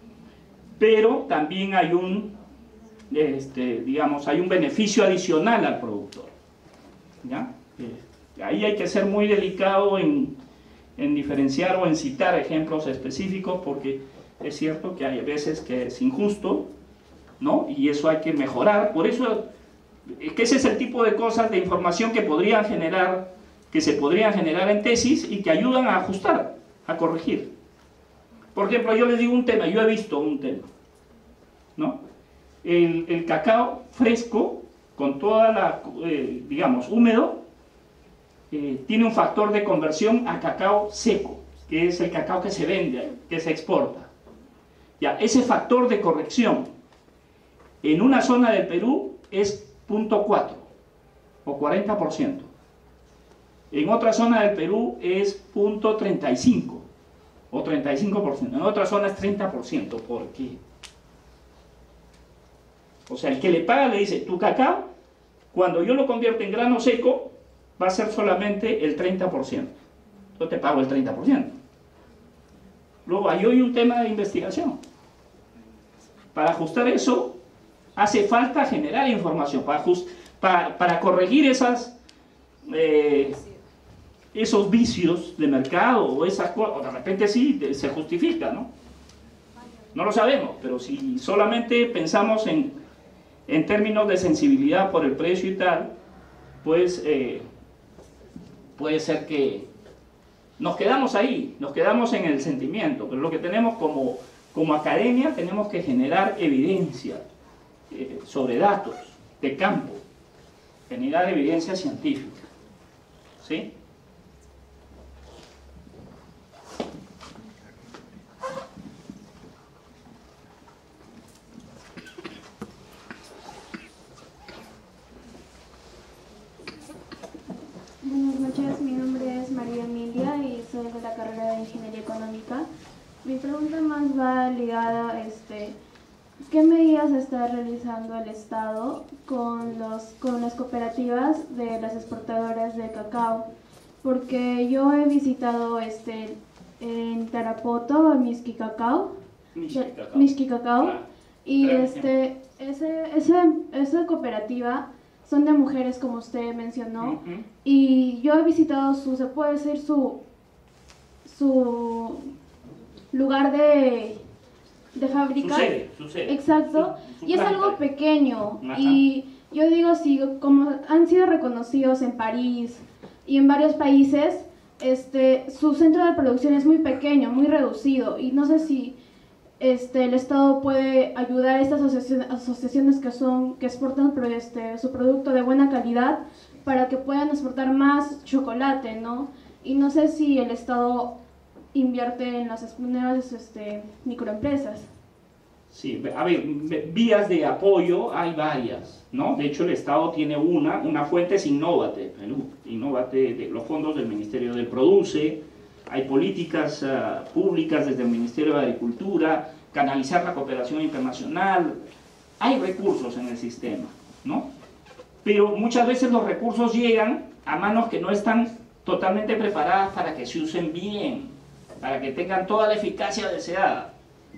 pero también hay un Este, digamos, hay un beneficio adicional al productor, ¿ya? Eh, ahí hay que ser muy delicado en, en diferenciar o en citar ejemplos específicos, porque es cierto que hay veces que es injusto, ¿no? Y eso hay que mejorar. Por eso es que ese es el tipo de cosas, de información que podrían generar, que se podrían generar en tesis y que ayudan a ajustar, a corregir. Por ejemplo, yo les digo un tema, yo he visto un tema, ¿no? El, el cacao fresco, con toda la, eh, digamos, húmedo, eh, tiene un factor de conversión a cacao seco, que es el cacao que se vende, que se exporta. Ya, ese factor de corrección en una zona del Perú es punto cuatro o cuarenta por ciento. En otra zona del Perú es punto treinta y cinco o treinta y cinco por ciento. En otra zona es treinta por ciento. ¿Por qué? O sea, el que le paga le dice, tu cacao, cuando yo lo convierto en grano seco, va a ser solamente el treinta por ciento. Yo te pago el treinta por ciento. Luego, hay hoy un tema de investigación. Para ajustar eso, hace falta generar información, para, just, para, para corregir esas, eh, esos vicios de mercado, o esas cosas, o de repente sí, se justifica, ¿no? No lo sabemos, pero si solamente pensamos en en términos de sensibilidad por el precio y tal, pues eh, puede ser que nos quedamos ahí, nos quedamos en el sentimiento, pero lo que tenemos como, como academia, tenemos que generar evidencia eh, sobre datos de campo, generar evidencia científica, ¿sí? Buenas noches, mi nombre es María Emilia y soy de la carrera de Ingeniería Económica. Mi pregunta más va ligada a este, ¿qué medidas está realizando el Estado con, los, con las cooperativas de las exportadoras de cacao? porque yo he visitado este en Tarapoto, Mixqui Cacao, Mixqui Cacao. Mixqui Cacao, Claro. y Gran este ese, ese, esa cooperativa son de mujeres, como usted mencionó, Ujú. y yo he visitado su, se puede decir su su lugar de de Su fabricar. sede, su sede. Exacto, Su- su y es planta. algo pequeño. Ajá. Y yo digo, si como han sido reconocidos en París y en varios países, este, su centro de producción es muy pequeño, muy reducido. Y no sé si este, el Estado puede ayudar a estas asociaciones, asociaciones que, son, que exportan pero, este, su producto de buena calidad para que puedan exportar más chocolate, ¿no? Y no sé si el Estado invierte en las nuevas este, microempresas. Sí, a ver, vías de apoyo hay varias, ¿no? De hecho, el Estado tiene una, una fuente es Innovate, Perú, Innovate de los fondos del Ministerio del Produce, hay políticas uh, públicas desde el Ministerio de Agricultura, canalizar la cooperación internacional, hay recursos en el sistema, ¿no? Pero muchas veces los recursos llegan a manos que no están totalmente preparadas para que se usen bien, para que tengan toda la eficacia deseada.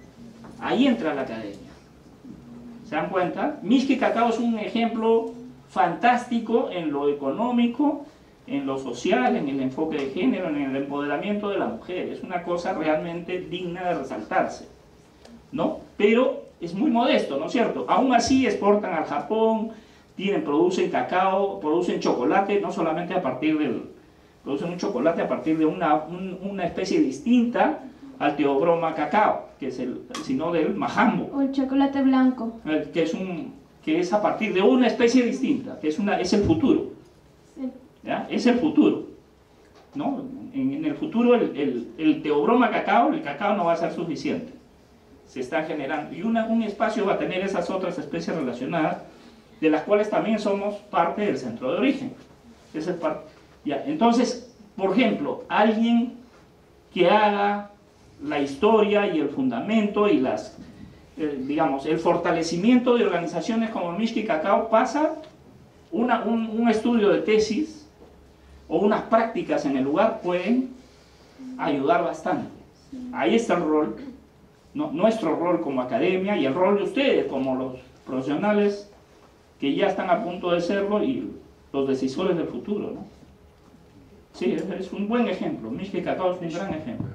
Ahí entra la academia. ¿Se dan cuenta? Mixqui Cacao es un ejemplo fantástico en lo económico, en lo social, en el enfoque de género, en el empoderamiento de la mujer. Es una cosa realmente digna de resaltarse, ¿no? Pero es muy modesto, ¿no es cierto? Aún así exportan al Japón, tienen, producen cacao, producen chocolate, no solamente a partir del... producen un chocolate a partir de una, un, una especie distinta al Teobroma cacao, que es el, sino del majambo, O el chocolate blanco. eh, que es un que es a partir de una especie distinta, que es una es el futuro, Sí. ¿ya? Es el futuro, ¿no? En, en el futuro el, el, el Teobroma cacao, el cacao no va a ser suficiente, se está generando y una, un espacio va a tener esas otras especies relacionadas, de las cuales también somos parte del centro de origen. Esa es parte. Ya, entonces, por ejemplo, alguien que haga la historia y el fundamento y las, eh, digamos, el fortalecimiento de organizaciones como Mixqui Cacao pasa una, un, un estudio de tesis o unas prácticas en el lugar pueden ayudar bastante. Ahí está el rol, ¿no? Nuestro rol como academia y el rol de ustedes como los profesionales que ya están a punto de serlo y los decisores del futuro, ¿no? Sí, es, es un buen ejemplo. Mixqui Cacao es un gran ejemplo.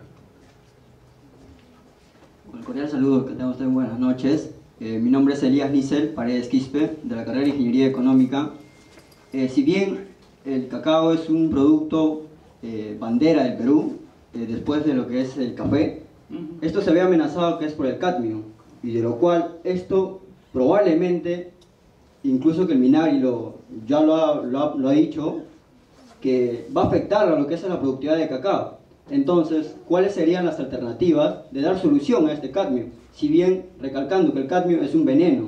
Un cordial saludo, que tengan ustedes buenas noches. Eh, mi nombre es Elías Nicel Paredes Quispe, de la carrera de Ingeniería Económica. Eh, si bien el cacao es un producto eh, bandera del Perú, eh, después de lo que es el café, Uh-huh. esto se ve amenazado que es por el cadmio, y de lo cual esto probablemente, incluso que el Minagri lo, ya lo ha, lo ha, lo ha dicho, que va a afectar a lo que es la productividad de cacao. Entonces, ¿cuáles serían las alternativas de dar solución a este cadmio? Si bien recalcando que el cadmio es un veneno.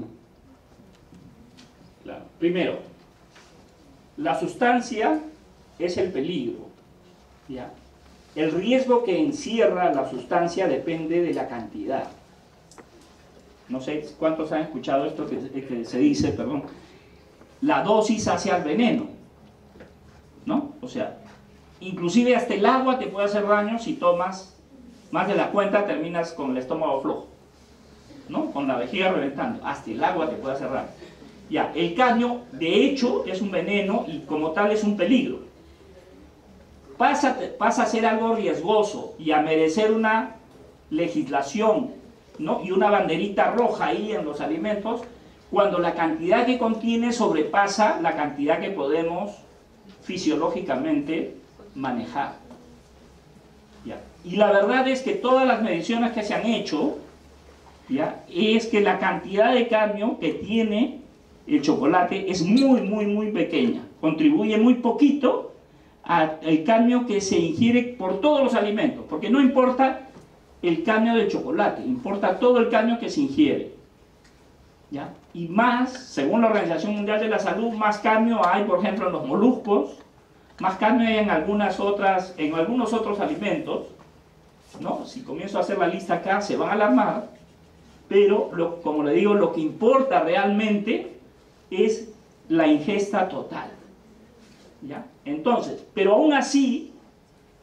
Claro. Primero, la sustancia es el peligro, ¿ya? El riesgo que encierra la sustancia depende de la cantidad. No sé cuántos han escuchado esto que, que se dice, perdón, la dosis hace al veneno, ¿no? O sea, inclusive hasta el agua te puede hacer daño si tomas más de la cuenta, terminas con el estómago flojo, ¿no? Con la vejiga reventando, hasta el agua te puede hacer daño. Ya, el cadmio de hecho es un veneno y como tal es un peligro. Pasa, pasa a ser algo riesgoso y a merecer una legislación, ¿no? Y una banderita roja ahí en los alimentos cuando la cantidad que contiene sobrepasa la cantidad que podemos fisiológicamente manejar. ¿Ya? Y la verdad es que todas las mediciones que se han hecho, ¿ya? Es que la cantidad de cadmio que tiene el chocolate es muy, muy, muy pequeña. Contribuye muy poquito al cadmio que se ingiere por todos los alimentos, porque no importa el cadmio del chocolate, importa todo el cadmio que se ingiere, ¿ya? Y más, según la Organización Mundial de la Salud, más cadmio hay, por ejemplo, en los moluscos, más cadmio hay en algunas otras, en algunos otros alimentos, ¿no? Si comienzo a hacer la lista acá, se van a alarmar, pero, lo, como le digo, lo que importa realmente es la ingesta total, ¿ya? Entonces, pero aún así,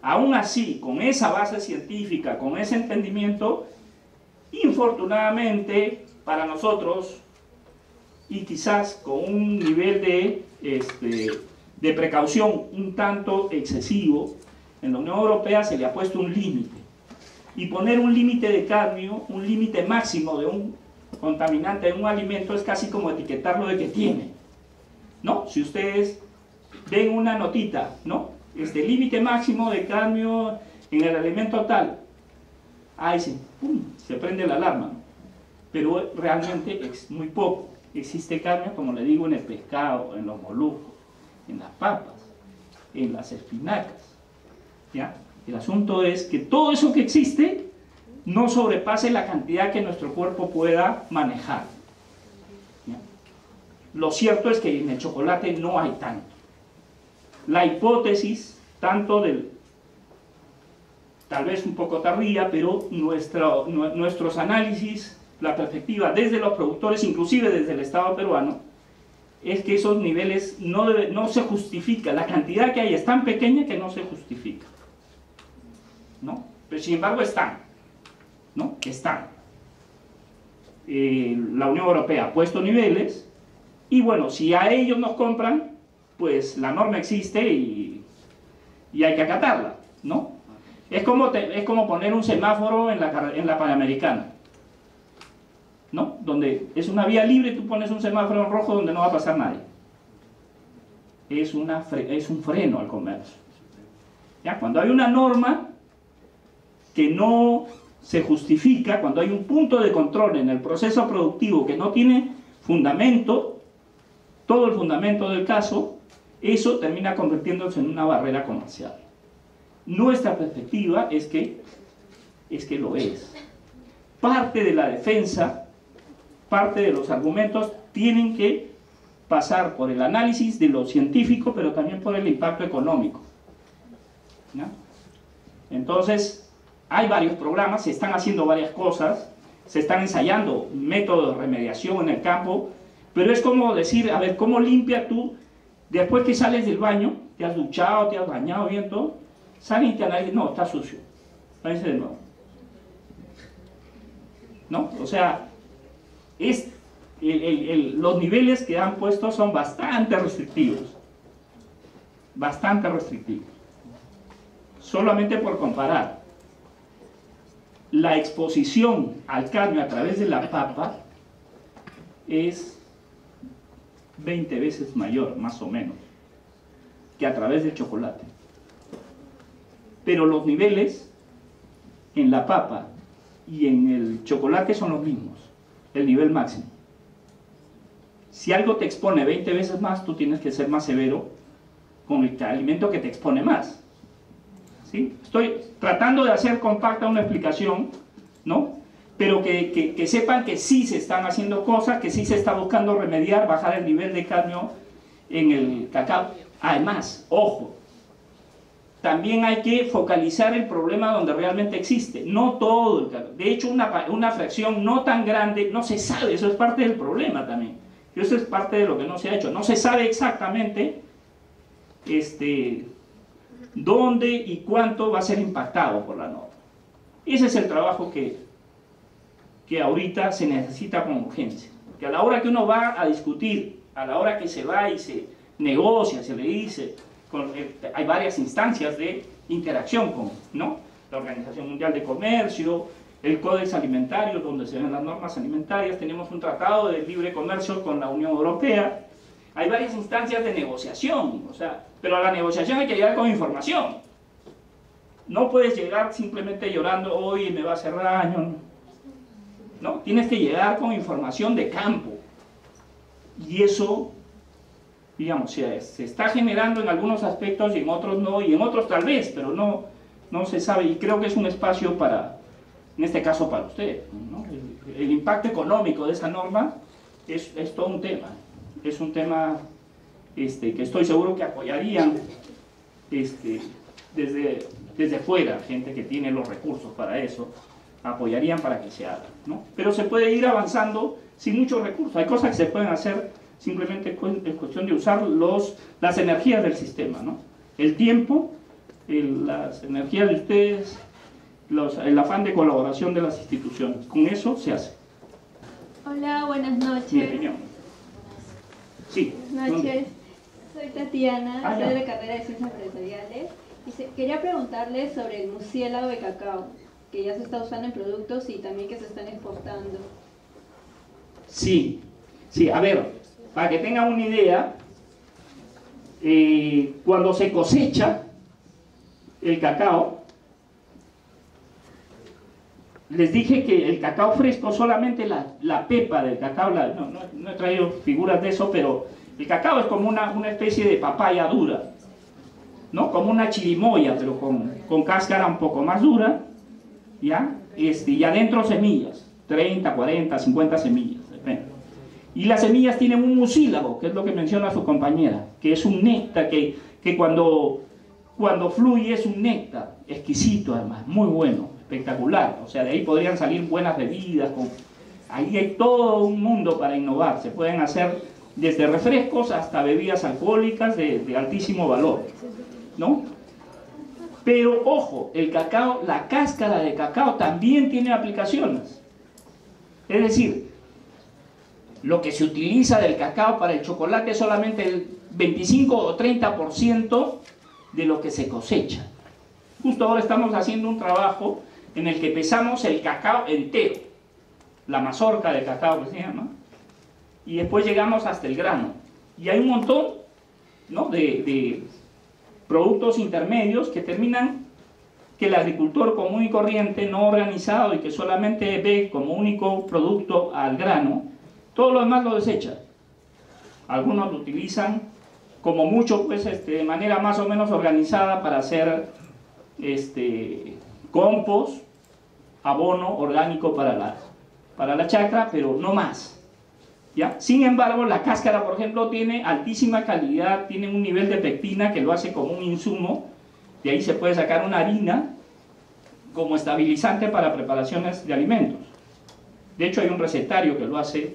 Aún así, con esa base científica, con ese entendimiento, infortunadamente para nosotros, y quizás con un nivel de, este, de precaución un tanto excesivo, en la Unión Europea se le ha puesto un límite. Y poner un límite de cadmio, un límite máximo de un contaminante de un alimento, es casi como etiquetarlo de que tiene, ¿no? Si ustedes ven una notita, ¿no? Este límite máximo de cadmio en el alimento tal, ahí se, ¡pum!, se prende la alarma, ¿no? Pero realmente es muy poco. Existe cadmio, como le digo, en el pescado, en los moluscos, en las papas, en las espinacas, ¿ya? El asunto es que todo eso que existe no sobrepase la cantidad que nuestro cuerpo pueda manejar, ¿ya? Lo cierto es que en el chocolate no hay tanto. La hipótesis, tanto del, tal vez un poco tardía, pero nuestro, nuestros análisis, la perspectiva desde los productores, inclusive desde el Estado peruano, es que esos niveles no, debe, no se justifica, la cantidad que hay es tan pequeña que no se justifica, ¿no? Pero sin embargo están, ¿no? Están. Eh, la Unión Europea ha puesto niveles, y bueno, si a ellos nos compran, pues la norma existe y, y hay que acatarla, ¿no? Es como, te, es como poner un semáforo en la, en la Panamericana, ¿no? Donde es una vía libre, tú pones un semáforo en rojo donde no va a pasar nadie. Es, una fre es un freno al comercio. ¿Ya? Cuando hay una norma que no se justifica, cuando hay un punto de control en el proceso productivo que no tiene fundamento, todo el fundamento del caso, eso termina convirtiéndose en una barrera comercial. Nuestra perspectiva es que, es que lo es. Parte de la defensa, parte de los argumentos tienen que pasar por el análisis de lo científico, pero también por el impacto económico, ¿no? Entonces, hay varios programas, se están haciendo varias cosas, se están ensayando métodos de remediación en el campo, pero es como decir, a ver, ¿cómo limpias tú? Después que sales del baño, te has duchado, te has bañado bien, todo, sales y te analizas, no, está sucio, váyanse de nuevo, ¿no? O sea, es, el, el, el, los niveles que han puesto son bastante restrictivos, bastante restrictivos. Solamente por comparar, la exposición al cadmio a través de la papa es veinte veces mayor, más o menos, que a través del chocolate. Pero los niveles en la papa y en el chocolate son los mismos, el nivel máximo. Si algo te expone veinte veces más, tú tienes que ser más severo con el alimento que te expone más, ¿sí? Estoy tratando de hacer compacta una explicación, ¿no? Pero que, que, que sepan que sí se están haciendo cosas, que sí se está buscando remediar, bajar el nivel de cadmio en el cacao. Además, ojo, también hay que focalizar el problema donde realmente existe, no todo el cacao. De hecho, una, una fracción no tan grande, no se sabe, eso es parte del problema también. Eso es parte de lo que no se ha hecho. No se sabe exactamente este, dónde y cuánto va a ser impactado por la norma. Ese es el trabajo que, que ahorita se necesita con urgencia. Que a la hora que uno va a discutir, a la hora que se va y se negocia, se le dice, con, eh, hay varias instancias de interacción con, ¿no? La Organización Mundial de Comercio, el Códex Alimentario, donde se ven las normas alimentarias, tenemos un tratado de libre comercio con la Unión Europea, hay varias instancias de negociación, o sea, pero a la negociación hay que llegar con información. No puedes llegar simplemente llorando, oye, me va a hacer daño, no, tienes que llegar con información de campo, y eso, digamos, se, se está generando en algunos aspectos y en otros no, y en otros tal vez, pero no, no se sabe, y creo que es un espacio para, en este caso para usted, ¿no? el, el impacto económico de esa norma es, es todo un tema, es un tema este, que estoy seguro que apoyarían este, desde, desde fuera, gente que tiene los recursos para eso, apoyarían para que se haga, ¿no? Pero se puede ir avanzando sin muchos recursos, hay cosas que se pueden hacer simplemente es cuestión de usar los, las energías del sistema, ¿no? El tiempo el, las energías de ustedes, los, el afán de colaboración de las instituciones. Con eso se hace. Hola, buenas noches. Mi opinión. Sí. Buenas noches. Soy Tatiana, Ah, soy ya. de la carrera de Ciencias Empresariales. Y se- quería preguntarles sobre el murciélago de cacao, que ya se está usando en productos y también que se están exportando. Sí, sí, a ver, para que tengan una idea, eh, cuando se cosecha el cacao, les dije que el cacao fresco, solamente la, la pepa del cacao, la- no, no- no he traído figuras de eso, pero el cacao es como una, una especie de papaya dura, ¿no? Como una chirimoya, pero con, con cáscara un poco más dura, ¿ya? Este, y adentro semillas, treinta, cuarenta, cincuenta semillas, depende. Y las semillas tienen un mucílago, que es lo que menciona su compañera, que es un néctar, que, que cuando, cuando fluye es un néctar, exquisito además, muy bueno, espectacular. O sea, de ahí podrían salir buenas bebidas, con, ahí hay todo un mundo para innovar, se pueden hacer desde refrescos hasta bebidas alcohólicas de, de altísimo valor, ¿no? Pero ojo, el cacao, la cáscara de cacao también tiene aplicaciones. Es decir, lo que se utiliza del cacao para el chocolate es solamente el veinticinco o treinta por ciento de lo que se cosecha. Justo ahora estamos haciendo un trabajo en el que pesamos el cacao entero, la mazorca de cacao que se llama, y después llegamos hasta el grano. Y hay un montón, ¿no?, de, de productos intermedios que terminan que el agricultor común y corriente, no organizado y que solamente ve como único producto al grano, todo lo demás lo desecha. Algunos lo utilizan como mucho, pues, este, de manera más o menos organizada para hacer este, compost, abono orgánico para la, para la chacra, pero no más. ¿Ya? Sin embargo, la cáscara, por ejemplo, tiene altísima calidad, tiene un nivel de pectina que lo hace como un insumo, de ahí se puede sacar una harina como estabilizante para preparaciones de alimentos. De hecho, hay un recetario que lo hace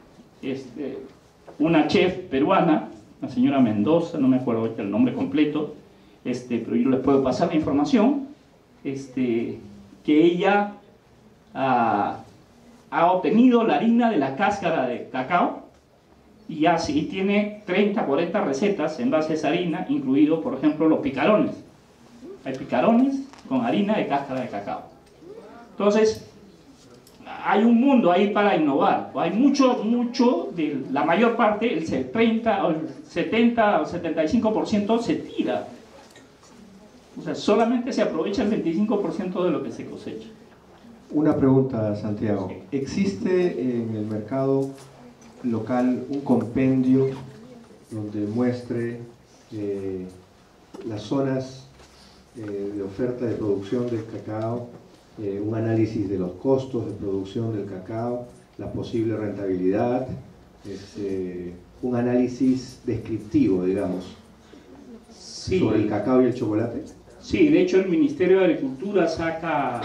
este, una chef peruana, la señora Mendoza, no me acuerdo ahorita el nombre completo, este, pero yo les puedo pasar la información, este, que ella ah, ha obtenido la harina de la cáscara de cacao y, hace, y tiene treinta, cuarenta recetas en base a esa harina, incluido, por ejemplo, los picarones. Hay picarones con harina de cáscara de cacao. Entonces, hay un mundo ahí para innovar. Hay mucho, mucho, de la mayor parte, el treinta, o el setenta o setenta y cinco por ciento se tira. O sea, solamente se aprovecha el veinticinco por ciento de lo que se cosecha. Una pregunta, Santiago. ¿Existe en el mercado local un compendio donde muestre eh, las zonas eh, de oferta de producción del cacao, eh, un análisis de los costos de producción del cacao, la posible rentabilidad, este, un análisis descriptivo, digamos, Sí. sobre el cacao y el chocolate? Sí, de hecho el Ministerio de Agricultura saca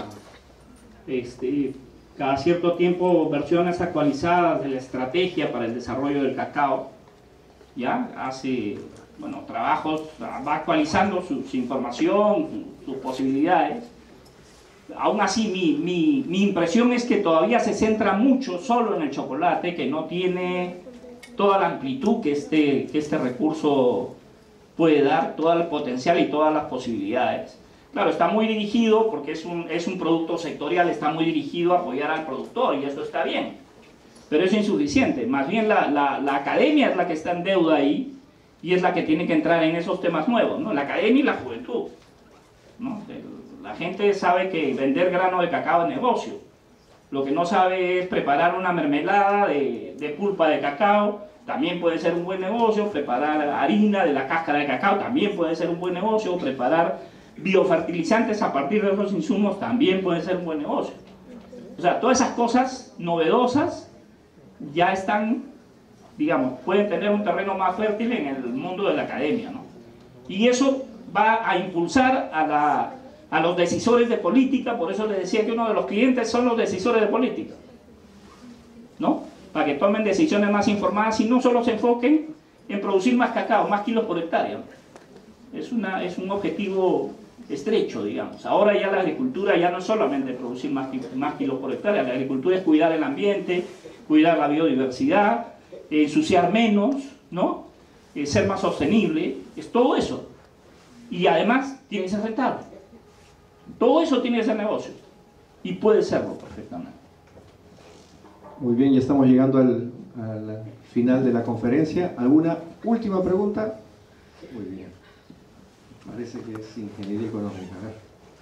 este, cada cierto tiempo versiones actualizadas de la estrategia para el desarrollo del cacao. Ya hace, bueno, trabajos, va actualizando su, su información, su- sus posibilidades. Aún así, mi, mi, mi impresión es que todavía se centra mucho solo en el chocolate, que no tiene toda la amplitud que este, que este recurso puede dar, todo el potencial y todas las posibilidades. Claro, está muy dirigido, porque es un, es un producto sectorial, está muy dirigido a apoyar al productor, y eso está bien, pero es insuficiente. Más bien la, la, la academia es la que está en deuda ahí, y es la que tiene que entrar en esos temas nuevos, ¿no? La academia y la juventud, ¿no? La gente sabe que vender grano de cacao es negocio. Lo que no sabe es preparar una mermelada de, de pulpa de cacao, también puede ser un buen negocio. Preparar harina de la cáscara de cacao también puede ser un buen negocio. Preparar biofertilizantes a partir de esos insumos también puede ser un buen negocio. O sea, todas esas cosas novedosas ya están, digamos, pueden tener un terreno más fértil en el mundo de la academia, ¿no? Y eso va a impulsar a, la, a los decisores de política. Por eso les decía que uno de los clientes son los decisores de política, ¿no? Para que tomen decisiones más informadas y no solo se enfoquen en producir más cacao, más kilos por hectárea. Es, una, es un objetivo estrecho, digamos. Ahora ya la agricultura ya no es solamente producir más, más kilos por hectárea, la agricultura es cuidar el ambiente, cuidar la biodiversidad, eh, ensuciar menos, ¿no? Eh, ser más sostenible, es todo eso. Y además tiene que ser rentable. Todo eso tiene que ser negocio. Y puede serlo perfectamente. Muy bien, ya estamos llegando al, al final de la conferencia. ¿Alguna última pregunta? Muy bien. Parece que es ingeniería económica. A ver.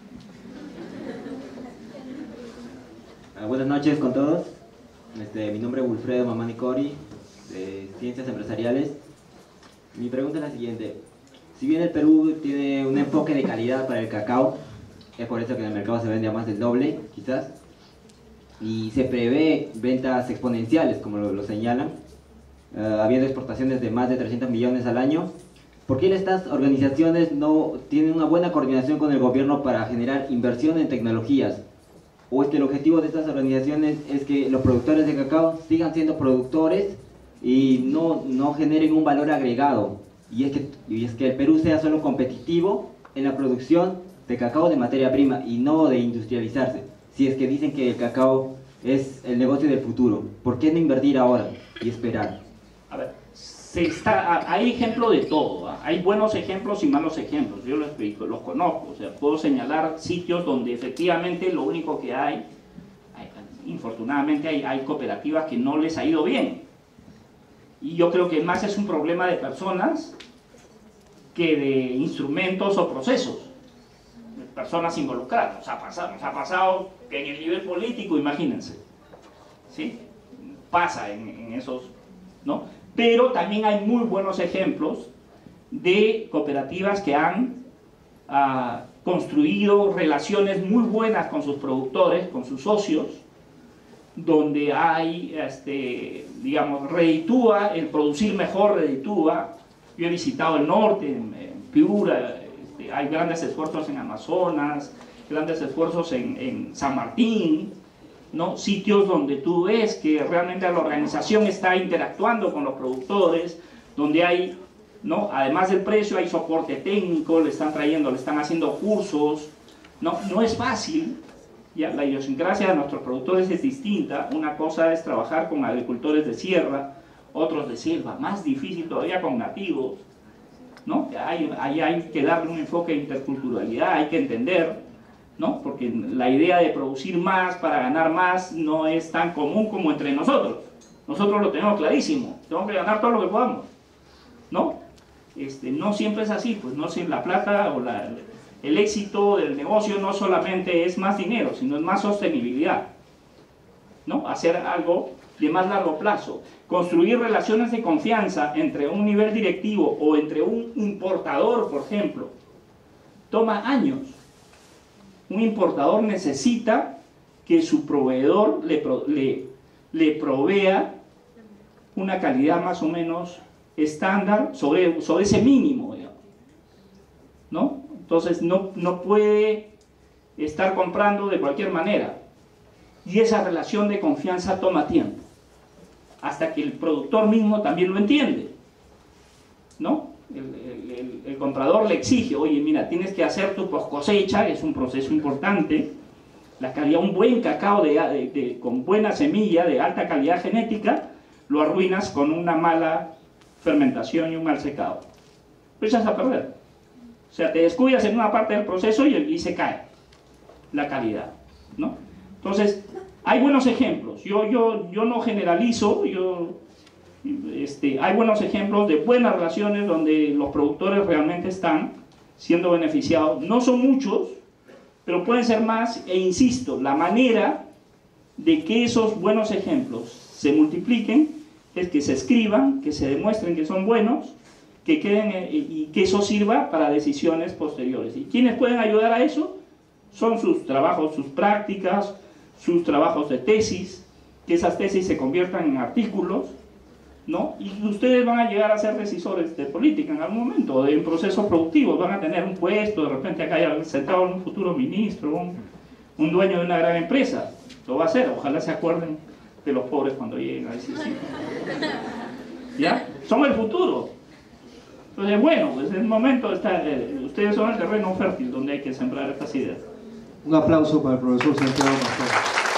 Ah, buenas noches con todos. Este, mi nombre es Wilfredo Mamani Cori, de Ciencias Empresariales. Mi pregunta es la siguiente. Si bien el Perú tiene un enfoque de calidad para el cacao, es por eso que en el mercado se vende a más del doble, quizás, y se prevé ventas exponenciales, como lo, lo señalan, uh, habiendo exportaciones de más de trescientos millones al año, ¿por qué estas organizaciones no tienen una buena coordinación con el gobierno para generar inversión en tecnologías? ¿O es que el objetivo de estas organizaciones es que los productores de cacao sigan siendo productores y no, no generen un valor agregado? Y es, que, y es que el Perú sea solo competitivo en la producción de cacao de materia prima y no de industrializarse. Si es que dicen que el cacao es el negocio del futuro, ¿por qué no invertir ahora y esperar? A ver, se está, hay ejemplo de todo, ¿eh? Hay buenos ejemplos y malos ejemplos, yo los, los conozco, o sea, puedo señalar sitios donde efectivamente lo único que hay, hay infortunadamente hay, hay cooperativas que no les ha ido bien, y yo creo que más es un problema de personas que de instrumentos o procesos, de personas involucradas. Nos ha pasado, nos ha pasado que en el nivel político, imagínense, ¿sí? Pasa en, en esos, ¿no? Pero también hay muy buenos ejemplos de cooperativas que han uh, construido relaciones muy buenas con sus productores, con sus socios, donde hay, este, digamos, reditúa, el producir mejor reditúa. Yo he visitado el norte, en, en Piura, este, hay grandes esfuerzos en Amazonas, grandes esfuerzos en, en San Martín, ¿no? Sitios donde tú ves que realmente la organización está interactuando con los productores, donde hay, ¿no? Además del precio, hay soporte técnico, le están trayendo, le están haciendo cursos, ¿no? No es fácil, ya, la idiosincrasia de nuestros productores es distinta. Una cosa es trabajar con agricultores de sierra, otros de selva, más difícil todavía con nativos, ¿no? Ahí hay, hay que darle un enfoque de interculturalidad, hay que entender, ¿no? Porque la idea de producir más para ganar más no es tan común como entre nosotros. Nosotros lo tenemos clarísimo, tenemos que ganar todo lo que podamos, ¿no? Este, no siempre es así, pues no siempre la plata o la, el éxito del negocio no solamente es más dinero, sino es más sostenibilidad, ¿no? Hacer algo de más largo plazo, construir relaciones de confianza entre un nivel directivo o entre un importador, por ejemplo, toma años. Un importador necesita que su proveedor le, le, le provea una calidad más o menos estándar sobre, sobre ese mínimo, digamos, ¿no? Entonces no, no puede estar comprando de cualquier manera, y esa relación de confianza toma tiempo, hasta que el productor mismo también lo entiende, ¿no? El, el, el, el comprador le exige, oye, mira, tienes que hacer tu post cosecha, es un proceso importante, la calidad, un buen cacao de, de, de, con buena semilla, de alta calidad genética, lo arruinas con una mala fermentación y un mal secado, lo echas a perder. O sea, te descuidas en una parte del proceso y, y se cae la calidad, ¿no? Entonces, hay buenos ejemplos, yo, yo, yo no generalizo, yo... Este, hay buenos ejemplos de buenas relaciones donde los productores realmente están siendo beneficiados. No son muchos, pero pueden ser más, e insisto, la manera de que esos buenos ejemplos se multipliquen es que se escriban, que se demuestren que son buenos, que queden, y que eso sirva para decisiones posteriores. ¿Y quiénes pueden ayudar a eso? Son sus trabajos, sus prácticas, sus trabajos de tesis, que esas tesis se conviertan en artículos, ¿no? Y ustedes van a llegar a ser decisores de política en algún momento, de procesos productivos, van a tener un puesto, de repente acá hay sentado un futuro ministro, un, un dueño de una gran empresa, lo va a hacer, ojalá se acuerden de los pobres cuando lleguen a decir sí. ¿Ya? Son el futuro. Entonces, bueno, pues el momento está, eh, ustedes son el terreno fértil donde hay que sembrar estas ideas. Un aplauso para el profesor Santiago Pastor.